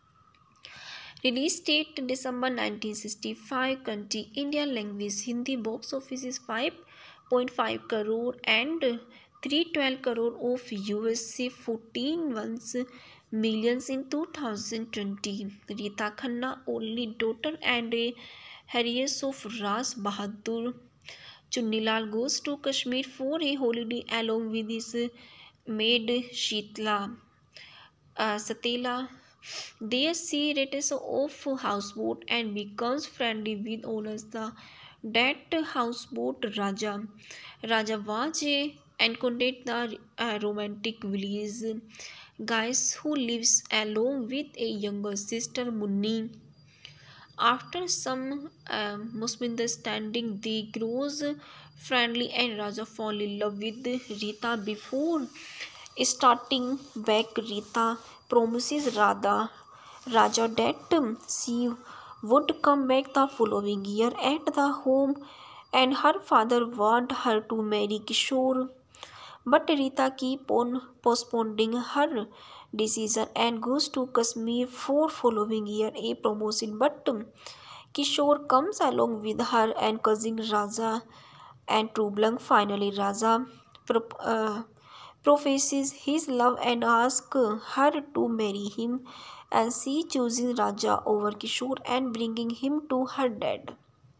Release date December nineteen sixty-five. Country India. Language Hindi. Box office is five point five crore and three hundred twelve crore of U S A, fourteen ones millions in two thousand twenty. Rita Khanna, only daughter and a heiress of Ras Bahadur Chunnilal, goes to Kashmir for a holiday along with his maid Sheetla uh, Satela. There she returns off houseboat and becomes friendly with owners the that houseboat Raja. Raja was a encountered the uh, romantic village guys who lives along with a younger sister Munni. After some um, misunderstanding, they grows friendly and Raja fall in love with Rita. Before starting back, Rita promises Radha Raja that um, she would come back the following year at the home, and her father warned her to marry Kishore. But Rita keep on postponing her decision and goes to Kashmir for following year a promotion. But um, Kishore comes along with her and cousin Raja and Trublang. Finally, Raja pro- uh, professes his love and asks her to marry him, and she chooses Raja over Kishore and bringing him to her dad.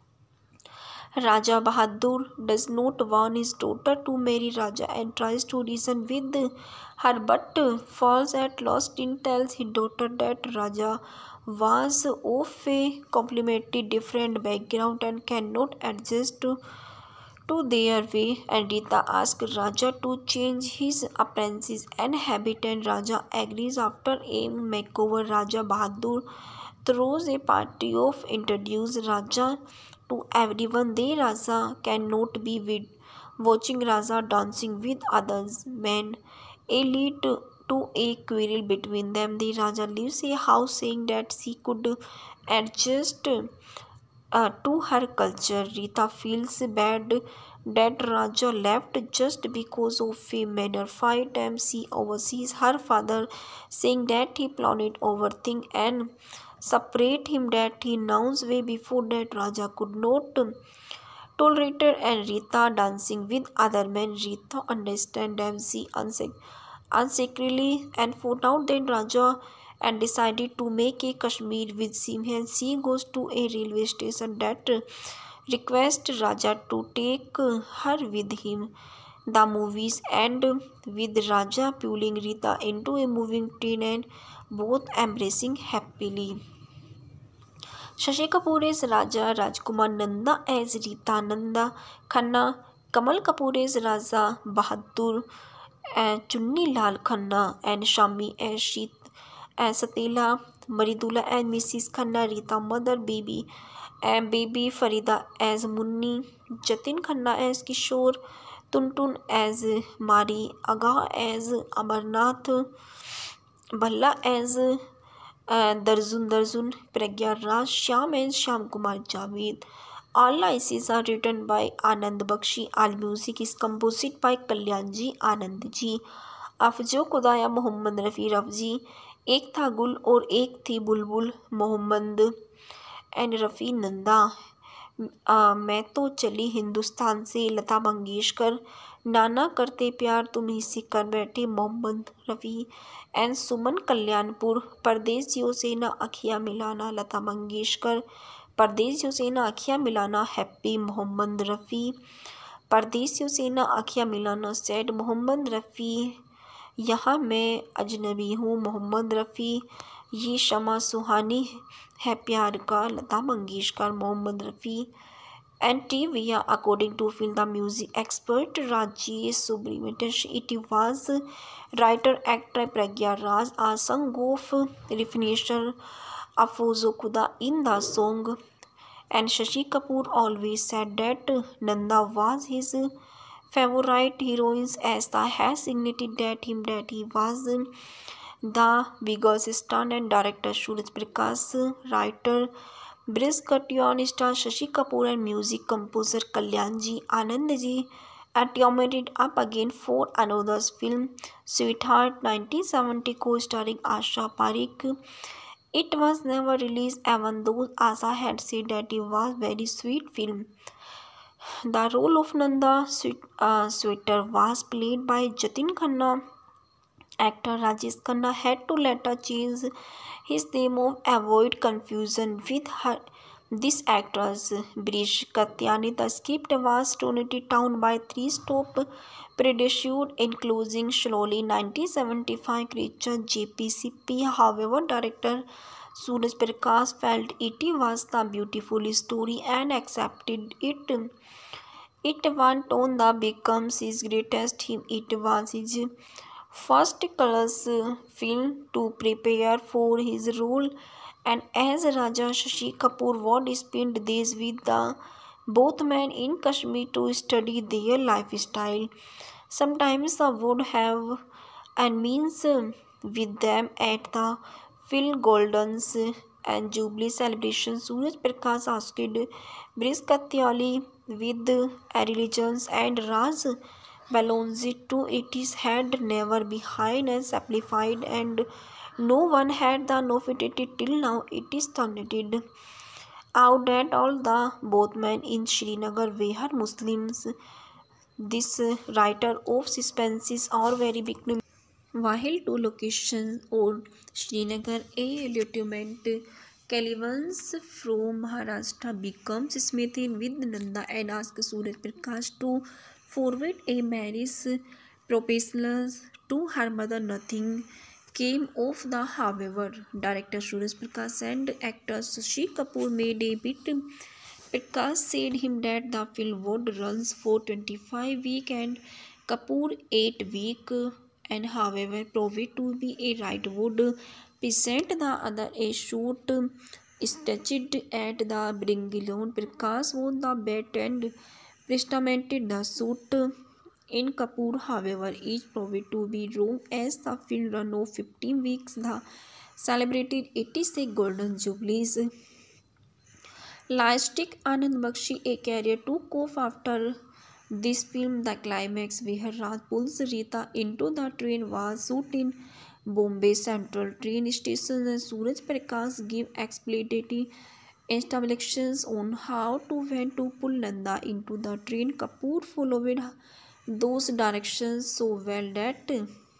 Raja Bahadur does not want his daughter to marry Raja and tries to reason with her but falls at last in tells his daughter that Raja was of a completely different background and cannot adjust to, to their way, and Rita asks Raja to change his appearances and habit, and Raja agrees. After a makeover, Raja Bahadur throws a party of introduce Raja to everyone. The Raja cannot be with watching Raja dancing with others men. A lead to, to a quarrel between them. The Raja leaves a house saying that she could adjust uh, to her culture. Rita feels bad that Raja left just because of a minor fight, and she oversees her father saying that he planned overthink and separate him, that he knows way before that Raja could not tolerate her and Rita dancing with other men. Rita understand them, she unsac- unsecretly and found out then Raja and decided to make a Kashmir with him, and she goes to a railway station that request Raja to take her with him. The movies end with Raja pulling Rita into a moving train and both embracing happily. Shashi Kapoor as Raja, Rajkumar Nanda as Rita Nanda Khanna, Kamal Kapoor as Raja Bahadur, and Chunni Lal Khanna and Shami as Sheet as Satela, Maridula and Missus Khanna, Rita Mother Baby and Baby Farida as Munni, Jatin Khanna as Kishore, Tuntun as Mari, Aga as Amarnath, Balla as uh, Darjun Darjun, Pragya Raj, Shyam and Shyam Kumar Javed. All licenses are written by Anand Bakshi. All music is composed by Kalyanji Anand ji. अफजो खुदाया मोहम्मद रफ़ी रफजी. एक था गुल और एक थी बुलबुल Mohammad and Rafi Nanda. आ, मैं तो चली हिंदुस्तान से लता मंगेशकर. नाना करते प्यार तुम ही से कर बैठे मोहम्मद रफ़ी एंड सुमन कल्याणपुर. परदेसियों से ना अखियाँ मिलाना लता मंगेशकर. परदेसियों से ना अखियाँ मिलाना हैप्पी मोहम्मद रफ़ी. परदेसियों से ना अखियाँ मिलाना सैड मोहम्मद रफ़ी. यहाँ मैं अजनबी हूँ मोहम्मद रफ़ी. ये शमा सुहानी है प्यार का Lata Mangeshkar Mohammad Rafi. And trivia, according to film the music expert Rajesh Subramanian, it was writer actor Pragya Raj a song of recognition Afozo Khuda in the song, and Shashi Kapoor always said that Nanda was his favorite heroine, as the has signified that him that he was the biggest star, and director Suraj Prakash, writer Brisk Katyan star Shashi Kapoor and music composer Kalyanji Anandji are teamed up again for another film, Sweetheart nineteen seventy, co-starring Asha Parekh. It was never released, even though Asha had said that it was very sweet film. The role of Nanda Sweet, uh, Sweeter was played by Jatin Khanna. Actor Rajesh Khanna had to later change his name to avoid confusion with her. This actress, Brish Katyani. The script was toned down by three stop produced, including slowly nineteen seventy-five creature J P C P. However, director Suraj Prakash felt it was the beautiful story and accepted it. It went on the becomes his greatest hit. It was his first colors film to prepare for his role And as Raja Shashi Kapoor would spend days with the both men in Kashmir to study their lifestyle. Sometimes they would have and means with them at the Phil Golden's and Jubilee celebration. Suraj Prakash asked Brisk Katyali with religions and Raj Balonzi to it is had never behind and simplified and no one had the novelty till now. It is stated out that all the both men in Srinagar were Muslims. This writer of suspenses are very big. While two locations on Srinagar, a Lieutenant Calivans from Maharashtra becomes smitten with Nanda and asks Suraj Prakash to forward a marriage proposal to her mother. Nothing came of the however. Director Suraj Prakash and actor Shashi Kapoor made a bit. Prakash said him that the film would runs for twenty-five weeks and Kapoor eight weeks and however proved to be a right would present the other a shoot staged at the Bringalone. Prakash won the bet and presented the suit in Kapoor, however, is proved to be wrong as the film run of fifteen weeks. The celebrated eighty-six Golden Jubilees. Lastic Anand Bakshi, a career took off after this film. The climax where Raj pulls Rita into the train was shot in Bombay Central train station and Suraj Prakash give explanatory instructions on how to when to pull Nanda into the train. Kapoor followed those directions so well that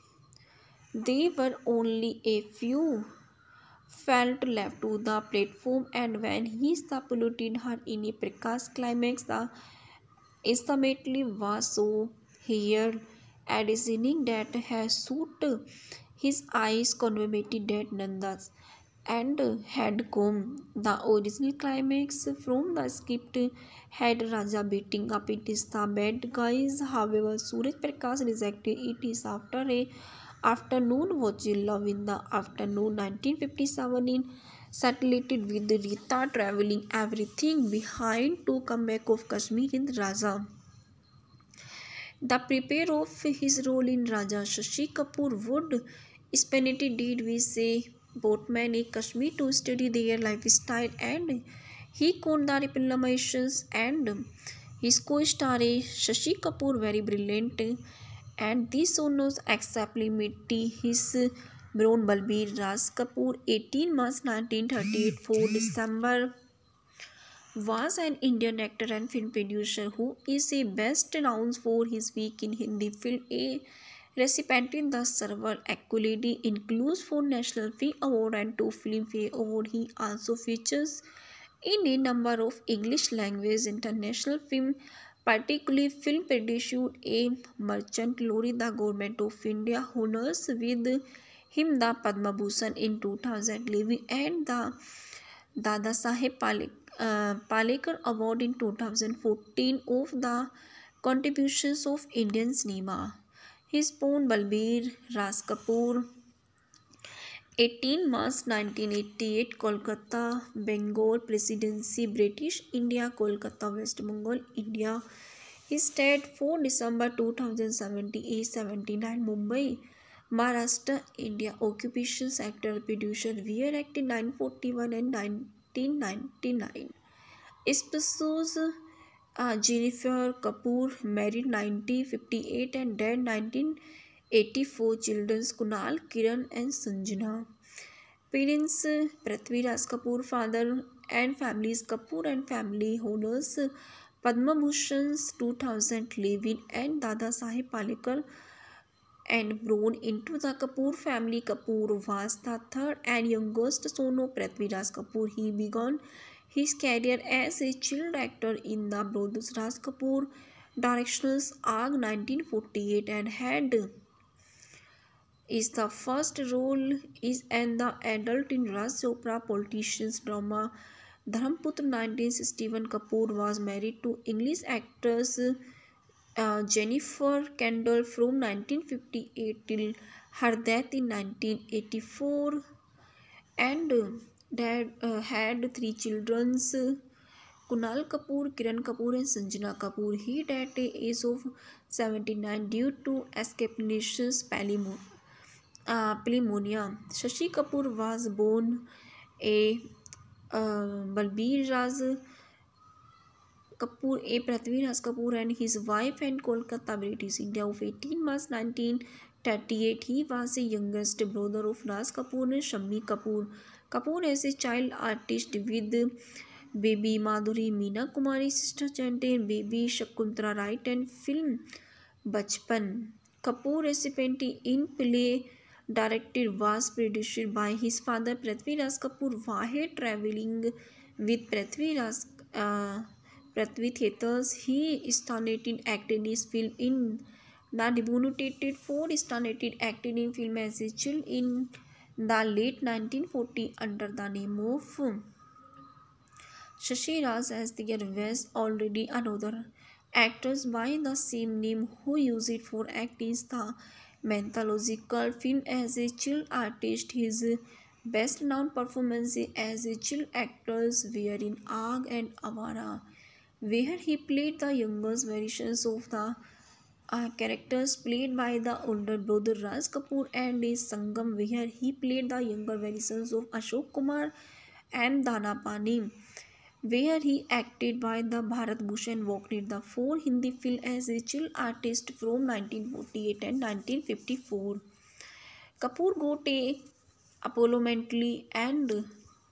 there were only a few felt left to the platform, and when he saluted her in a Prakash climax, the estimately was so here additioning that has suit his eyes conveyed that Nanda's and had come. The original climax from the script had Raja beating up it is the bad guys. However, Suraj Prakash rejected it is after a afternoon watching Love in the Afternoon nineteen fifty-seven in saturated with Rita traveling everything behind to come back of Kashmir in Raja. The prepare of his role in Raja Shashi Kapoor would spend it did we say boatman in Kashmir to study their lifestyle and he caught the reclamations and his co-star Shashi Kapoor very brilliant and this honors acceptably meet his Brown Balbir Raj Kapoor eighteen March nineteen thirty-eight for December was an Indian actor and film producer who is a best known for his work in Hindi film. A recipient in the several accolades includes four National Film Award and two Filmfare Award. He also features in a number of English language international film, particularly film produced a Merchant Lorry. The Government of India honors with him the Padma Bhushan in two thousand eleven and the Dada Saheb Palek, uh, Palekar Award in two thousand fourteen of the contributions of Indian cinema. His born Balbir Raj Kapoor, eighteen March nineteen eighty-eight, Kolkata, Bengal Presidency, British India, Kolkata, West Bengal, India. His date four December two thousand seventy-eight seventy-nine, Mumbai, Maharashtra, India. Occupations actor, producer, were acted nineteen forty-one and nineteen ninety-nine. Spouses uh, Jennifer Kapoor, married nineteen fifty-eight and died nineteen eighty-four. Children Kunal, Kiran and Sanjana. Parents Prithvi Raj Kapoor, father and families Kapoor and family honors Padma Bhushan's two thousand eleven and Dada Saheb Palekar and born into the Kapoor family. Kapoor was the third and youngest son of Prithvi Raj Kapoor. He began his career as a child actor in the Brothers Raj Kapoor directions Aag nineteen forty-eight and had is the first role is and the adult in Raj Chopra politicians drama Dharmputra nineteen sixty-one. Kapoor was married to English actress uh, Jennifer Kendall from nineteen fifty-eight till her death in nineteen eighty-four and Dad uh, had three children, Kunal Kapoor, Kiran Kapoor and Sanjana Kapoor. He died at the age of seventy-nine due to spontaneous uh, pneumonia. Shashi Kapoor was born a uh, Balbir Raz Kapoor, a Prithvi Raj Kapoor and his wife and Kolkata, British India of eighteen March nineteen thirty-eight. He was the youngest brother of Raj Kapoor and Shammi Kapoor. Kapoor as a child artist with baby Madhuri Meena Kumari, sister chanted baby Shakuntala Wright and film Bachpan. Kapoor recipient in play directed was produced by his father Prithvi Raj Kapoor while traveling with Prithvi Raj uh, Prithvi Theatres. He started acting in film in the debuted four started acting in film as a child in the late nineteen forty under the name of Shashi Raj, as there was already another actors by the same name who used it for acting the mythological film as a child artist. His best known performances as a child actors were in Aag and Avara, where he played the youngest versions of the uh, characters played by the older brother Raj Kapoor, and in Sangam, where he played the younger versions of Ashok Kumar and Dana Pani, where he acted by the Bharat Bhushan Walked the four Hindi film as a child artist from nineteen forty-eight and nineteen fifty-four. Kapoor got a Apollo Mentally and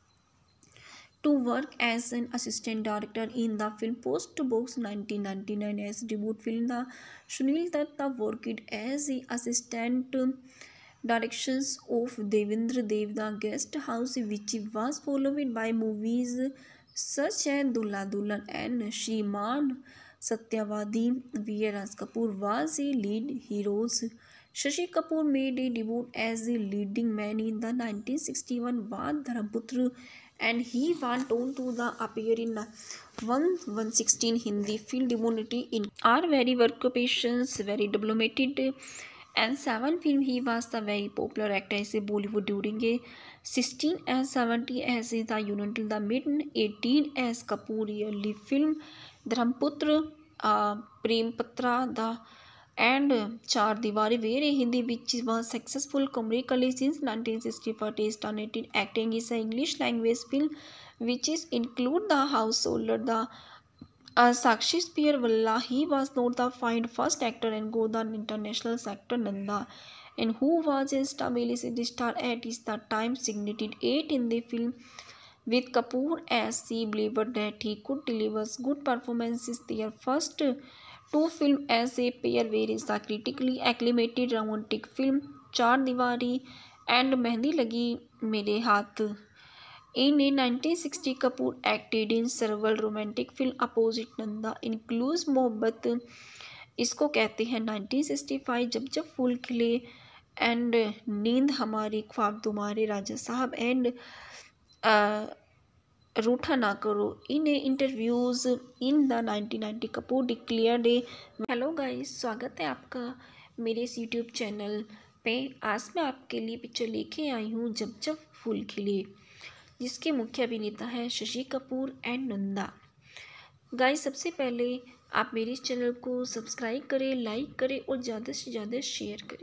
to work as an assistant director in the film Post Box nineteen ninety-nine. As debut film, the Sunil Datta worked as the assistant directions of Devendra Dev, The Guest House, which was followed by movies such as Dulha Dulhan and Shriman Satyavadi, where Raj Kapoor was a lead hero. Shashi Kapoor made a debut as a leading man in the nineteen sixty-one Vaad Dharmputra, and he went on to the appear in one one sixteen Hindi film Demonity in are very workations, very diplomated, and seven film he was the very popular actor as a Bollywood during a sixteen and seventy as the unit the mid eighteen as Kapoor yearly film Dharmputra, uh, Prem Patra, the and Char Diwari, where a Hindi which was successful commercially since nineteen sixty-four. He started acting is an English language film which is include the householder the uh, Sakshi Spear Valla. He was not the find first actor and go the international sector Nanda, and who was a stability star at is the time signated eight in the film with Kapoor as he believed that he could deliver good performances. Their first two films as a pair were the critically acclaimed romantic film Char Diwari and Mehndi Lagi Mere Haath. In nineteen sixty, Kapoor acted in several romantic films opposite Nanda, includes मोहब्बत इसको कहते हैं nineteen sixty-five, जब जब फूल खिले and नींद हमारी ख्वाब तुम्हारे राजा साहब and uh, रूठा ना करो. In interviews in the nineteen ninety, Kapoor declared a hello guys, स्वागत है आपका मेरे इस यूट्यूब चैनल पे. आज मैं आपके लिए पिक्चर लेके आई हूँ जब जब फूल खिले, जिसके मुख्य अभिनेता हैं शशि कपूर एंड नंदा. गाइस, सबसे पहले आप मेरे इस चैनल को सब्सक्राइब करें, लाइक करें और ज़्यादा से ज़्यादा शेयर करें.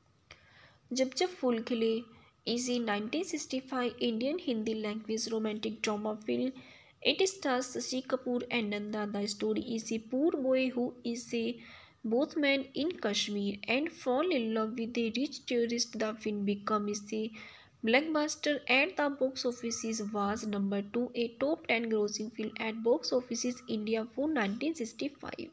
जब जब फूल खिले is a nineteen sixty-five Indian Hindi language romantic drama film. It stars Shashi Kapoor and Nanda. The story is a poor boy who is a both man in Kashmir and fall in love with a rich tourist. The film becomes a blockbuster at the box office. Was number two, a top ten grossing film at box offices India for nineteen sixty-five.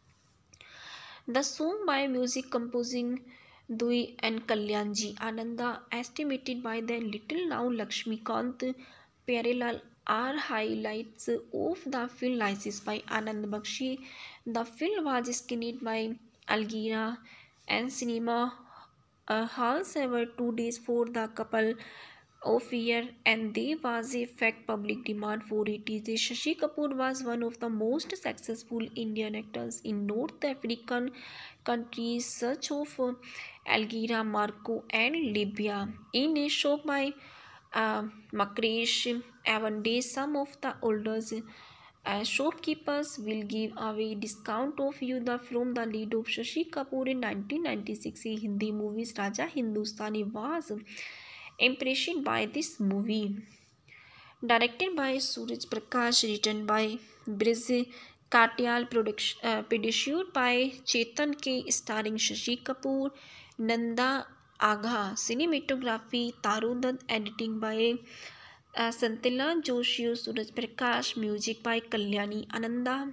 The song by music composing Dui and Kalyanji Ananda, estimated by the Little Now Lakshmikant Pyarelal, are highlights of the film licensed by Anand Bakshi. The film was screened by Algira and cinema uh, halls ever two days for the couple of year, and there was a fact public demand for it. Shashi Kapoor was one of the most successful Indian actors in North African countries such as Algeria, Morocco and Libya. In a show by uh, Makresh. One day, some of the oldest uh, shopkeepers will give away discount of you the from the lead of Shashi Kapoor in nineteen ninety-six Hindi movies Raja Hindustani was impressed by this movie. Directed by Suraj Prakash, written by Briz Katyal, production uh, produced by Chetan K, starring Shashi Kapoor, Nanda Agha, cinematography Taru Dutt, editing by uh, Santila Joshi, Suraj Prakash, music by Kalyani Ananda.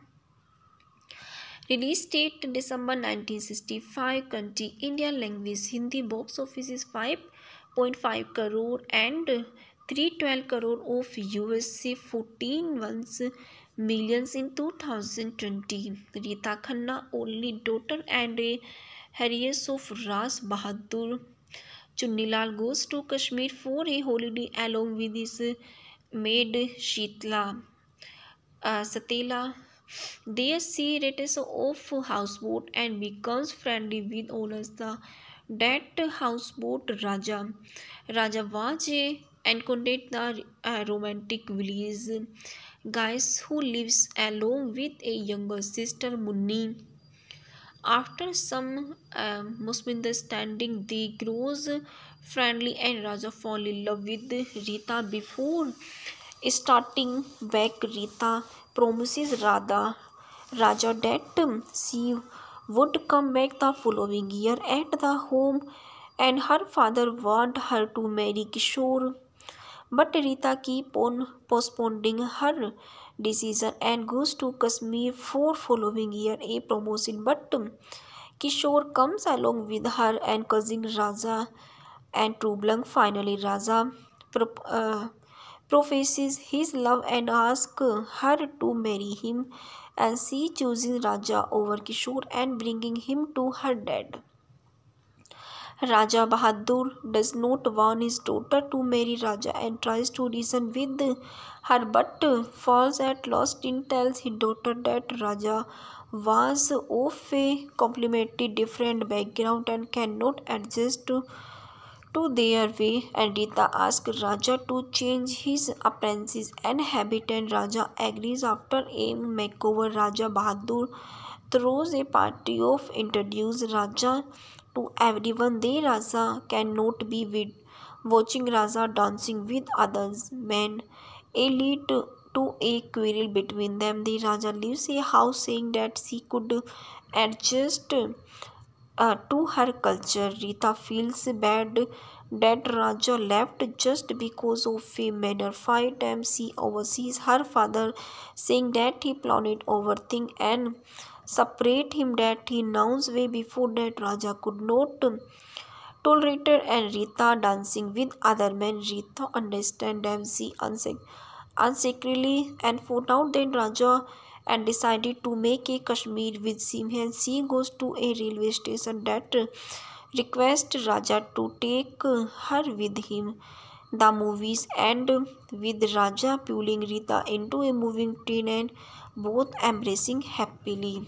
Release date December nineteen sixty-five. Country India. Language Hindi. Box office is five point five crore and three hundred twelve crore of U S A fourteen millions in two thousand twenty. Rita Khanna, only daughter and a heiress of Ras Bahadur Chunnilal, goes to Kashmir for a holiday along with his maid Sheetla uh, Satela. There she returns off houseboat and becomes friendly with owners the that houseboat Raja. Raja was a encountered the uh, romantic village guys who lives along with a younger sister Munni. After some uh, misunderstanding, they grows friendly and Raja fall in love with Rita. Before starting back, Rita promises Radha Raja that um, she would come back the following year at the home, and her father want her to marry Kishore. But Rita keep on postponing her decision and goes to Kashmir for following year a promotion. But um, Kishore comes along with her and cousin Raja and Trublang. Finally, Raja pro- uh, professes his love and asks her to marry him, and she chooses Raja over Kishore and bringing him to her dad. Raja Bahadur does not want his daughter to marry Raja and tries to reason with her, but falls at last in tells his daughter that Raja was of a completely different background and cannot adjust to, to their way, and Rita asks Raja to change his appearance and habit, and Raja agrees. After a makeover, Raja Bahadur throws a party of introduce Raja to everyone. The Raja cannot be with watching Raja dancing with others men. A lead to, to a quarrel between them. The Raja leaves a house saying that she could adjust uh, to her culture. Rita feels bad that Raja left just because of a minor fight, and she oversees her father saying that he planned overthink and separate him, that he knows way before that Raja could not tolerate it, and Rita dancing with other men. Rita understand them, she unsec- unsecretly and found out that Raja and decided to make a Kashmir with him, and she goes to a railway station that requests Raja to take her with him. The movies end with Raja pulling Rita into a moving train and both embracing happily.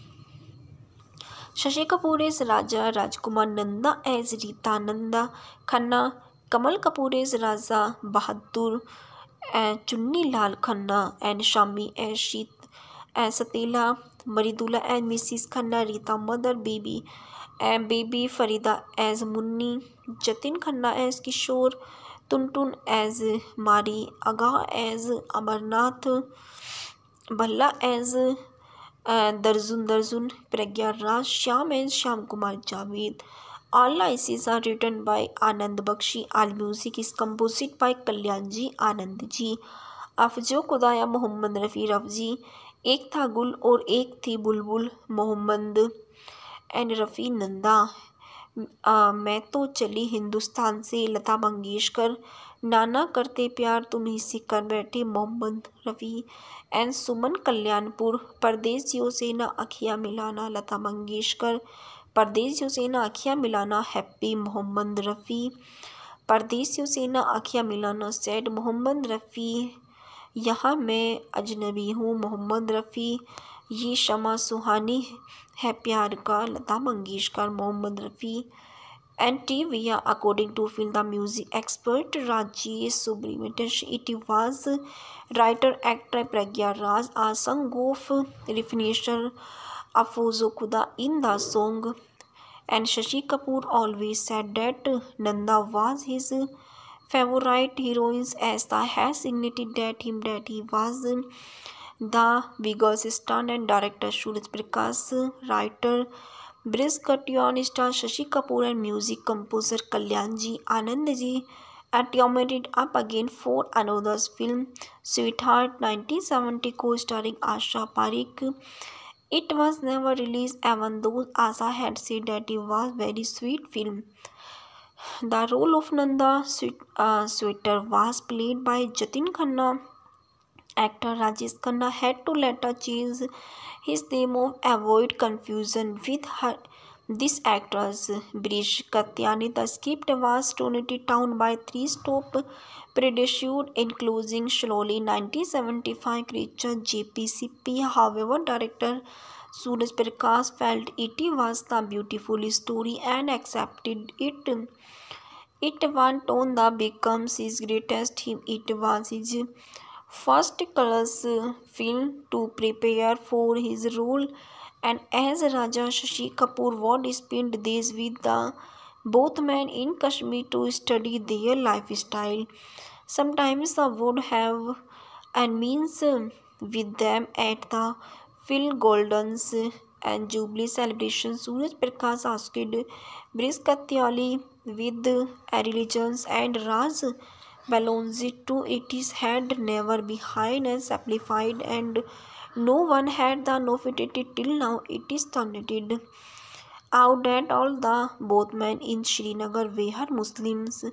Shashi Kapoor as Raja, Rajkumar Nanda as Rita, Nanda Khanna, Kamal Kapoor as Raja Bahadur, and Chunni Lal Khanna, and Shami as Sheet as Satela, Maridula and Missus Khanna, Rita mother, baby and baby Farida as Munni, Jatin Khanna as Kishore, Tuntun as Mari, Aga as Amarnath, Bhalla as uh, Darjun Darjun, Pragya Raj, Shyam and Shyam Kumar Javed. All licenses are written by Anand Bakshi. All music is composed by Kalyanji Anand ji. अफजो खुदाया मोहम्मद रफ़ी रफजी. एक था गुल और एक थी बुलबुल Mohammad and Rafi Nanda. आ, मैं तो चली हिंदुस्तान से लता मंगेशकर. नाना करते प्यार तुम ही से कर बैठे मोहम्मद रफ़ी एंड सुमन कल्याणपुर. परदेसियों से ना अखियाँ मिलाना लता मंगेशकर. परदेसियों से ना अखियाँ मिलाना हैप्पी मोहम्मद रफ़ी. परदेसियों से ना अखियाँ मिलाना सैड मोहम्मद रफ़ी. यहाँ मैं अजनबी हूँ मोहम्मद रफ़ी. ये शमा सुहानी है प्यार का Lata Mangeshkar Mohammad Rafi. and T V A. According to film the music expert Rajesh Subramanian, it was writer actor Pragya Raj, a song of definition Afozo Khuda in the song, and Shashi Kapoor always said that Nanda was his favorite heroine, as the has signified that him that he was the biggest stunt and director Suraj Prakash, writer Briz Katyan, star Shashi Kapoor, and music composer Kalyanji Anandji are teamed up again for another film, Sweetheart nineteen seventy, co-starring Asha Parekh. It was never released, even though Asha had said that it was very sweet film. The role of Nanda Sweet, uh, Sweeter was played by Jatin Khanna. Actor Rajesh Khanna had to later change his name to avoid confusion with her, this actress. Brish Katyani. The script was toned down by three stop produced, including slowly nineteen seventy-five creature J P C P. However, director Suraj Prakash felt it was the beautiful story and accepted it. It went on the becomes his greatest hit. It was his first class film to prepare for his role, and as Raja Shashi Kapoor would spend days with the both men in Kashmir to study their lifestyle. Sometimes I would have and means with them at the Phil Golden's and Jubilee celebration. Suraj Prakash asked Briz Katyali with religions and Raj Balonzi to it is had never behind and simplified, and no one had the novelty till now. It is thundered out that all the both men in Srinagar were Muslims.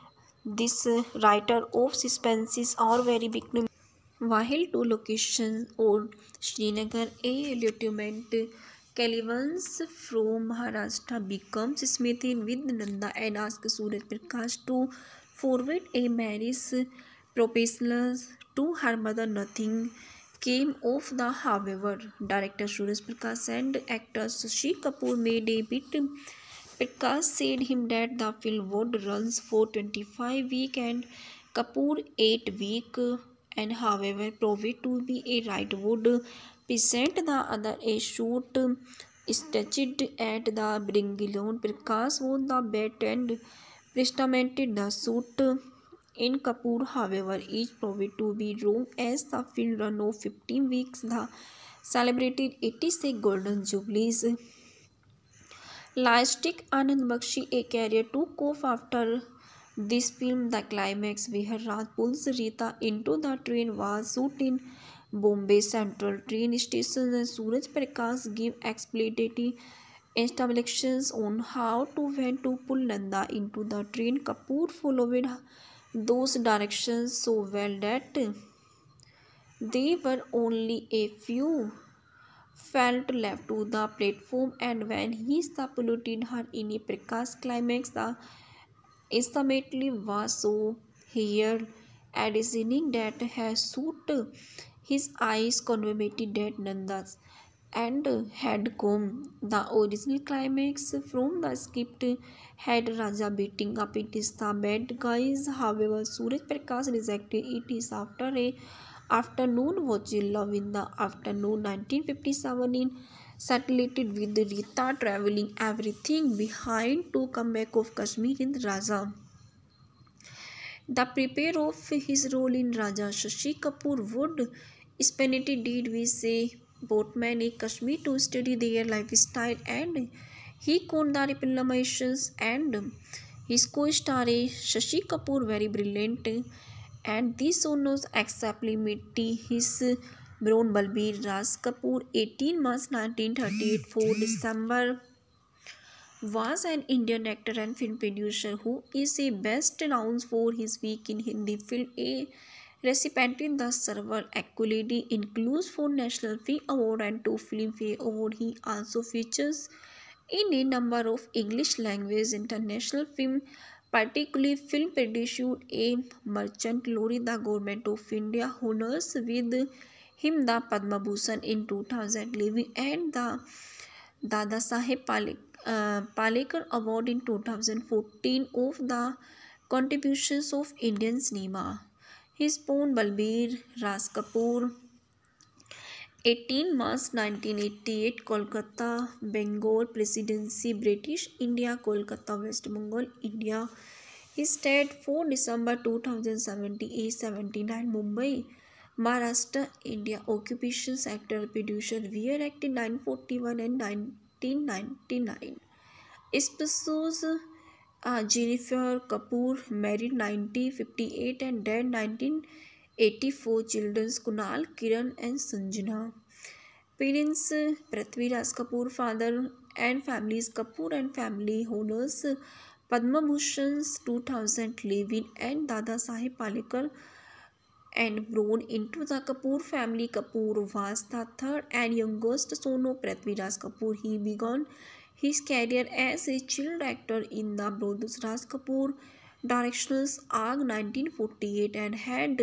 This writer of suspenses are very big. While two locations on Srinagar, a lieutenant Calivans from Maharashtra becomes smitten with Nanda and asks Suraj Prakash to forward a marriage proposal to her mother. Nothing came of the however. Director Suraj Prakash and actor Shashi Kapoor made a bit. Prakash said him that the film would runs for twenty-five weeks and Kapoor eight weeks, and however proved to be a right would present the other a shoot staged at the Bringalone. Prakash won the bet and presented the shoot in Kapoor. However, each proved to be wrong as the film run of fifteen weeks. The celebrated eighty-six Golden Jubilees. Lastic Anand Bakshi, a career took off after this film. The climax where Raj pulls Rita into the train was shot in Bombay Central train station, and Suraj Prakash gave explicit instructions on how to when to pull Nanda into the train. Kapoor followed those directions so well that there were only a few felt left to the platform, and when he saluted her in a Prakash climax, the instantly was so here additioning that has suit his eyes conveyed that Nanda's and had come. The original climax from the script had Raja beating up it is the bad guys. However, Suraj Prakash rejected it is after a afternoon watching Love in the Afternoon nineteen fifty-seven in saturated with Rita traveling everything behind to come back of Kashmir in Raja. The prepare of his role in Raja, Shashi Kapoor would spend it did we say both men in Kashmir to study their lifestyle, and he caught the reclamations, and his co-star Shashi Kapoor very brilliant, and this honors acceptability his Brown Balbir Raj Kapoor eighteen March nineteen thirty-eight for December was an Indian actor and film producer who is a best known for his work in Hindi film. A recipient in the several accolades includes four National Film Award and two Filmfare Award. He also features in a number of English language international film, particularly film produced a Merchant Lorry. The Government of India honors with him the Padma Bhushan in two thousand eleven and the Dada Saheb uh, Palekar Award in two thousand fourteen of the contributions of Indian cinema. He is born Balbir Ras Kapoor, eighteen March nineteen eighty-eight, Kolkata, Bengal Presidency, British India, Kolkata, West Bengal, India. He died four December two thousand seventeen, age seventy-nine, Mumbai, Maharashtra, India. Occupations actor, producer, were acted nineteen forty-one and nineteen ninety-nine. Spouses uh, Jennifer Kapoor, married nineteen fifty-eight and died nineteen eighty-four. Children Kunal, Kiran and Sanjana. Parents Prithvi Raj Kapoor, father and families Kapoor and family honors Padma Bhushan two thousand eleven and Dada Saheb Palekar, and born into the Kapoor family. Kapoor was the third and youngest son of Prithvi Raj Kapoor. He began his career as a child actor in the brothers Raj Kapoor directions Aag nineteen forty-eight and had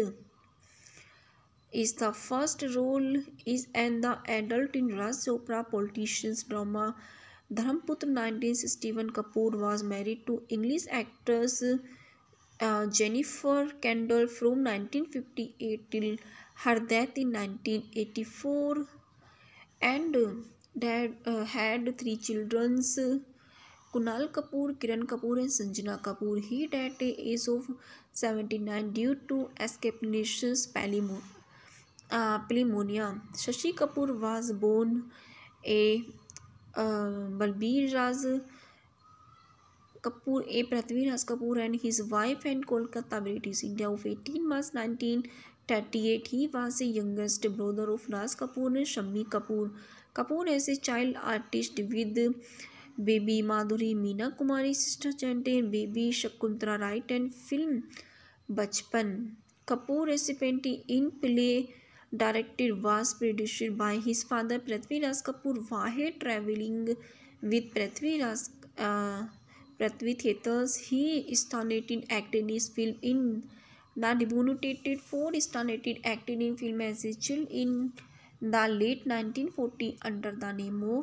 is the first role is and the adult in Raj Chopra politicians drama Dharmputra nineteen sixty-one. Kapoor was married to English actress uh, Jennifer Kendall from nineteen fifty-eight till her death in nineteen eighty-four, and uh, dad uh, had three children, Kunal Kapoor, Kiran Kapoor and Sanjana Kapoor. He died at the age of seventy-nine due to escapulations palimo- uh, pneumonia. Shashi Kapoor was born a uh, Balbir Raj Kapoor, a Prithvi Raj Kapoor and his wife and Kolkata, British India of eighteen March nineteen thirty-eight. He was the youngest brother of Raj Kapoor and Shammi Kapoor. Kapoor as a child artist with baby Madhuri Meena Kumari, sister Chanteen, baby Shakuntala Wright and film Bachpan. Kapoor recipient in play directed was produced by his father Prithvi Raj Kapoor while traveling with Prithvi Raj uh, Prithvi Theatres. He started acting in film in the debuted four started acting in film as a child in the late nineteen forty under the name of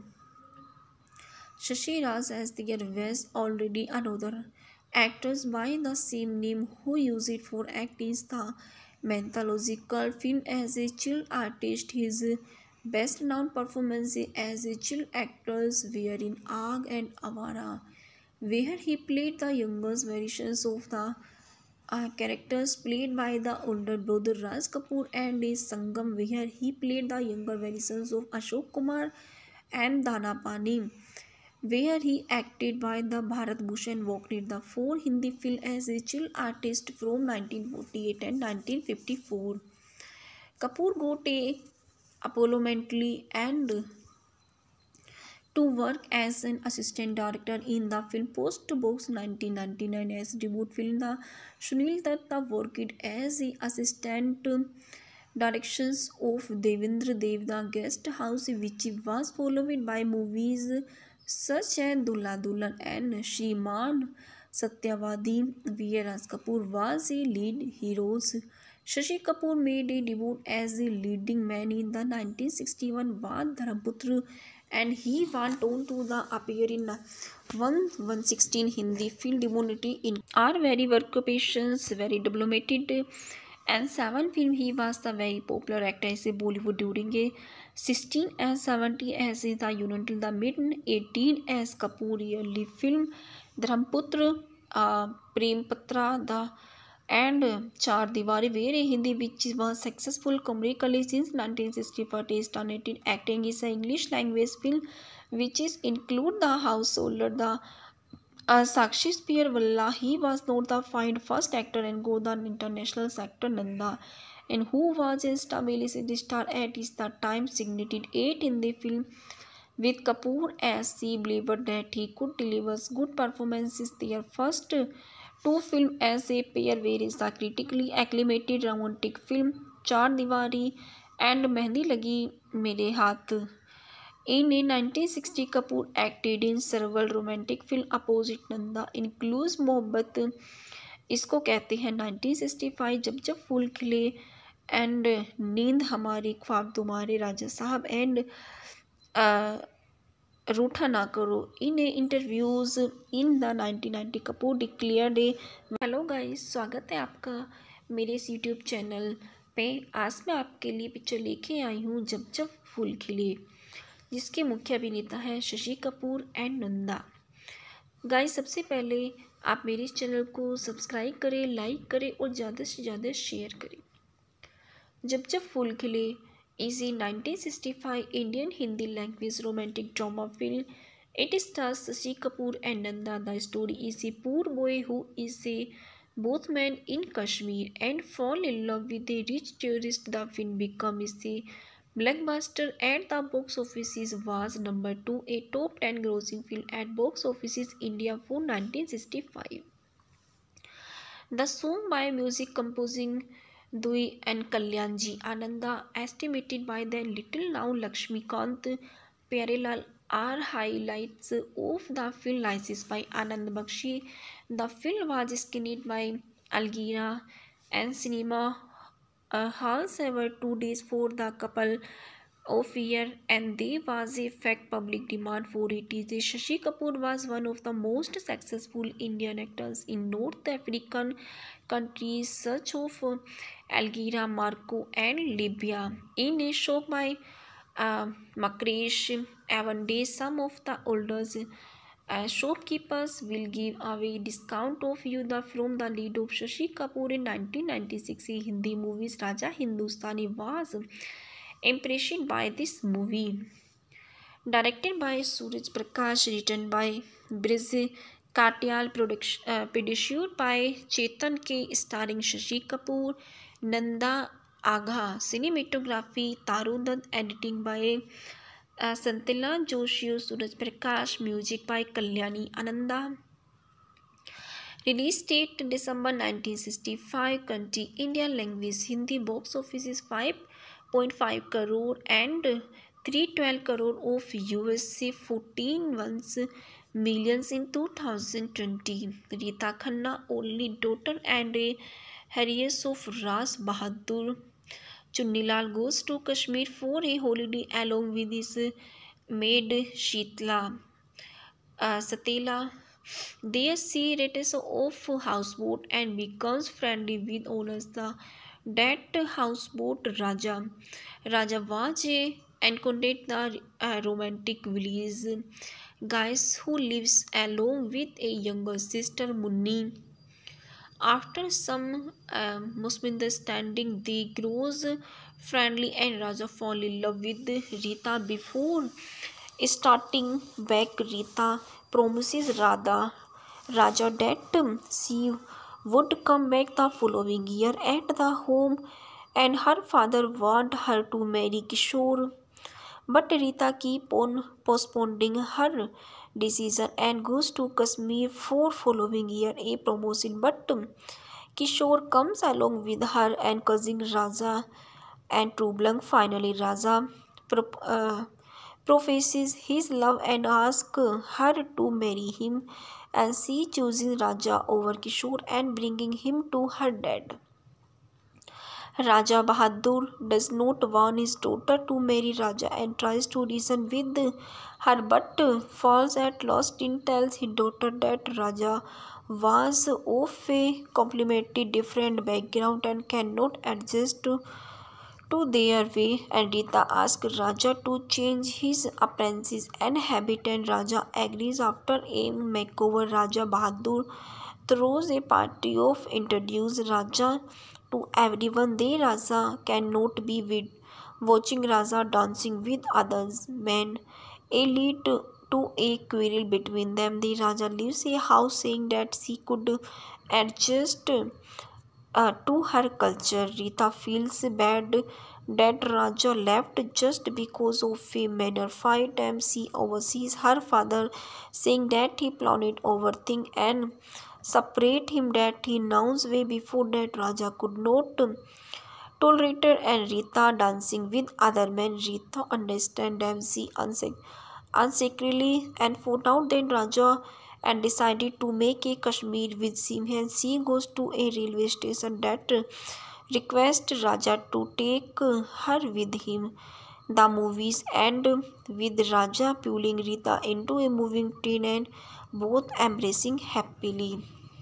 Shashi Raj, as there was already another actress by the same name who used it for acting the mythological film as a child artist. His best known performances as a child actors were in Aag and Avara, where he played the youngest versions of the uh, characters played by the older brother Raj Kapoor, and in Sangam, where he played the younger versions of Ashok Kumar and Dana Pani, where he acted by the Bharat Bhushan Walked the four Hindi film as a child artist from nineteen forty-eight and nineteen fifty-four. Kapoor got a Apollo mentally and to work as an assistant director in the film Post Box nineteen ninety-nine. As debut film, the Sunil Datta worked as the assistant directions of Devendra Dev, The Guest House, which was followed by movies such as Dulha Dulhan and Shriman Satyavadi, where Raj Kapoor was a lead hero. Shashi Kapoor made a debut as a leading man in the nineteen sixty-one Vaad Dharmputra, and he went on to the appear in one one sixteen Hindi film debuted in are very occupations, very diplomated, and seven film. He was the very popular actor as a Bollywood during a sixteen and seventy as the unit till the mid eighteen as Kapoor yearly film Dharmputra, uh, Prem Patra, the and Char Diwari, where a Hindi which was successful commercially since nineteen sixty-four. He started acting is an English language film which is include the householder the uh, Sakshi Spear Valla. He was not the find first actor and go the international sector Nanda, and who was a stability star at is the time signated eight in the film with Kapoor as he believed that he could deliver good performances. Their first two films as a pair were is the critically acclaimed romantic film Char Diwari and Mehndi Lagi Mere Haath. In nineteen sixty, Kapoor acted in several romantic films opposite Nanda, includes मोहब्बत इसको कहते हैं nineteen sixty-five, जब जब फूल खिले and नींद हमारी ख्वाब तुम्हारे, राजा साहब and uh, रूठा ना करो। In interviews in the nineteen ninety Kapoor declared a. Hello guys, स्वागत है आपका मेरे इस यूट्यूब चैनल पे। आज मैं आपके लिए पिक्चर लेके आई हूँ जब जब फूल खिले, जिसके मुख्य अभिनेता है शशि कपूर एंड नंदा। गाइस, सबसे पहले आप मेरे इस चैनल को सब्सक्राइब करें, लाइक करें और ज़्यादा से ज़्यादा शेयर करें। जब जब फूल खिले is a nineteen sixty-five Indian Hindi language romantic drama film. It stars Shashi Kapoor and Nanda. The story is a poor boy who is a both man in Kashmir and fall in love with a rich tourist. The film becomes a blockbuster at the box office. Was number two, a top ten grossing film at box office India for nineteen sixty-five. The song by music composing Dui and Kalyanji Ananda, estimated by the Little Now Lakshmikant Pyarelal, are highlights of the film licensed by Anand Bakshi. The film was screened by Algira and cinema uh, halls over two days for the couple of year, and there was a fact public demand for it. Shashi Kapoor was one of the most successful Indian actors in North African countries such as Algeria, Morocco, and Libya. In a show by uh, Makresh Avande, some of the oldest uh, shopkeepers will give away discount of you the from the lead of Shashi Kapoor in nineteen ninety-six Hindi movies. Raja Hindustani was impressed by this movie. Directed by Suraj Prakash, written by Brij Katyal, production uh, produced by Chetan K, starring Shashi Kapoor, Nanda Agha, cinematography Taru Dutt, editing by uh, Santila Joshi, Suraj Prakash, music by Kalyani Ananda. Release date December nineteen sixty-five. Country India. Language Hindi. Box office is five point five crore and three hundred twelve crore of U S A, fourteen ones millions in two thousand twenty. Rita Khanna, only daughter and a heiress of Ras Bahadur Chunnilal, goes to Kashmir for a holiday along with his maid Sheetla uh, Satela. There she rates off houseboat and becomes friendly with owners. The that houseboat Raja. Raja was a encountered the uh, romantic village guys who lives along with a younger sister Munni. After some um, misunderstanding, they grows friendly and Raja fall in love with Rita. Before starting back, Rita promises Radha Raja that she would come back the following year at the home, and her father wanted her to marry Kishore. But Rita keep on postponing her decision and goes to Kashmir for following year a promotion. But Kishore comes along with her and cousin Raja and Trublang. Finally, Raja pro- uh, professes his love and asks her to marry him, and she chooses Raja over Kishore and bringing him to her dad. Raja Bahadur does not want his daughter to marry Raja and tries to reason with her, but falls at last and tells his daughter that Raja was of a completely different background and cannot adjust to, to their way. And Rita asks Raja to change his appearance and habit, and Raja agrees. After a makeover, Raja Bahadur throws a party of introduce Raja to everyone. The Raja cannot be with watching Raja dancing with others men, a lead to, to a quarrel between them. The Raja leaves a house saying that she could adjust uh, to her culture. Rita feels bad that Raja left just because of a minor fight, and she oversees her father saying that he planned overthink and separate him, that he knows way before that Raja could not tolerate and Rita dancing with other men. Rita understand them, she unsecretly and found out that Raja and decided to make a Kashmir with him, and she goes to a railway station that requests Raja to take her with him. the movies end with Raja pulling Rita into a moving train and both embracing happily.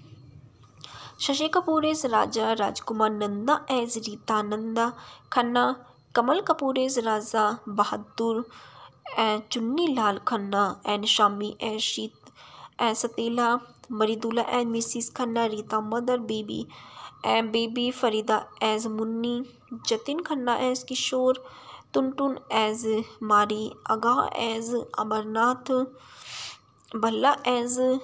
Shashi Kapoor as Raja, Rajkumar Nanda as Rita Nanda Khanna, Kamal Kapoor as Raja Bahadur, and Chunni Lal Khanna, and Shami as Sheet as Satela, Maridula as Missus Khanna, Rita mother, baby and baby Farida as Munni, Jatin Khanna as Kishore, Tuntun as Mari, Aga as Amarnath, Balla as uh,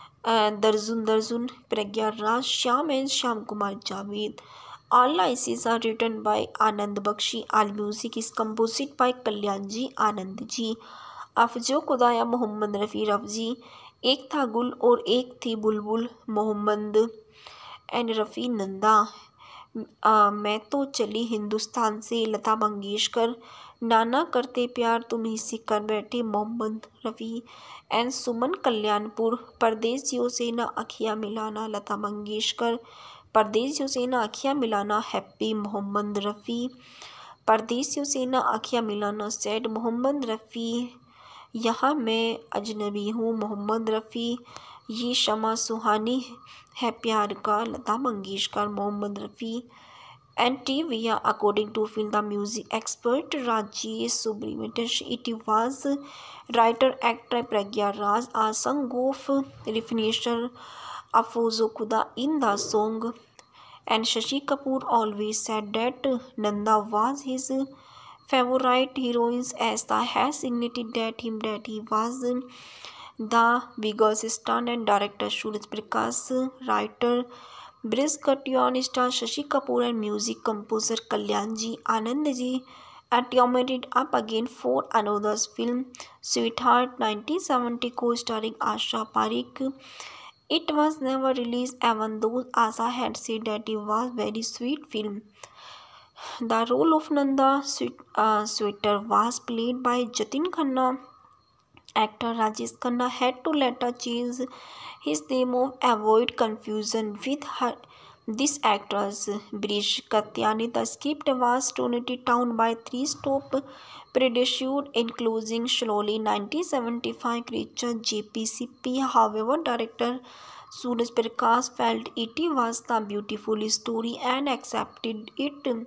Darjun Darjun, Pragya Raj, Shyam as Shyam Kumar Javed. All licenses are written by Anand Bakshi. All music is composed by Kalyanji Anand ji. अफजो खुदाया मोहम्मद रफ़ी रफजी. एक था गुल और एक थी बुलबुल Mohammad and Rafi Nanda. आ, मैं तो चली हिंदुस्तान से लता मंगेशकर. नाना करते प्यार तुम ही से कर बैठे मोहम्मद रफ़ी एंड सुमन कल्याणपुर. परदेसियों से ना अखियाँ मिलाना लता मंगेशकर. परदेसियों से ना अखियाँ मिलाना हैप्पी मोहम्मद रफ़ी. परदेसियों से ना अखियाँ मिलाना सैड मोहम्मद रफ़ी. यहाँ मैं अजनबी हूँ मोहम्मद रफ़ी. ये शमा सुहानी है प्यार का Lata Mangeshkar Mohammad Rafi. And T V R, according to film the music expert Rajesh Subramanian, it was writer actor Pragya Raj, a song of refinator Afozo Khuda in the song. And Shashi Kapoor always said that Nanda was his favorite heroine, as the has signified that him that he was the biggest star. And director Suraj Prakash, writer Briz Katyan, star Shashi Kapoor, and music composer Kalyanji Anand ji teamed up again for another film, Sweetheart nineteen seventy, co-starring Asha Parekh. It was never released, even though Asha had said that it was very sweet film. The role of Nanda Sweet, uh, Sweeter was played by Jatin Khanna. Actor Rajesh Khanna had to later change his name to avoid confusion with her, this actress. Brish Katyani. The script was toned down by three stop produced, including slowly nineteen seventy-five creature J P C P. However, director Suraj Prakash felt it was the beautiful story and accepted it.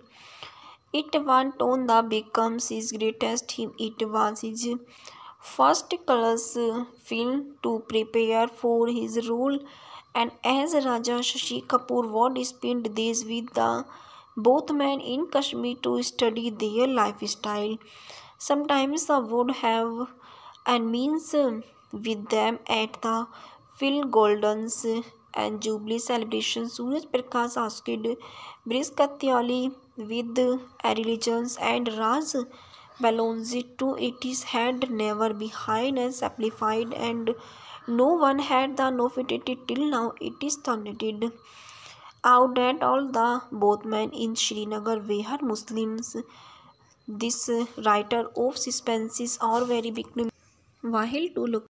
It went on the becomes his greatest hit. It was his first colors film to prepare for his role, and as Raja, Shashi Kapoor would spend days with the both men in Kashmir to study their lifestyle. Sometimes they would have and means with them at the Phil Golden's and Jubilee celebration. Suraj Prakash asked Briz Katyali with religions and Raj Balonzi to it is had never behind and simplified, and no one had the novelty till now. It is turned out that all the both men in Srinagar were Muslims. This writer of suspenses are very big while to look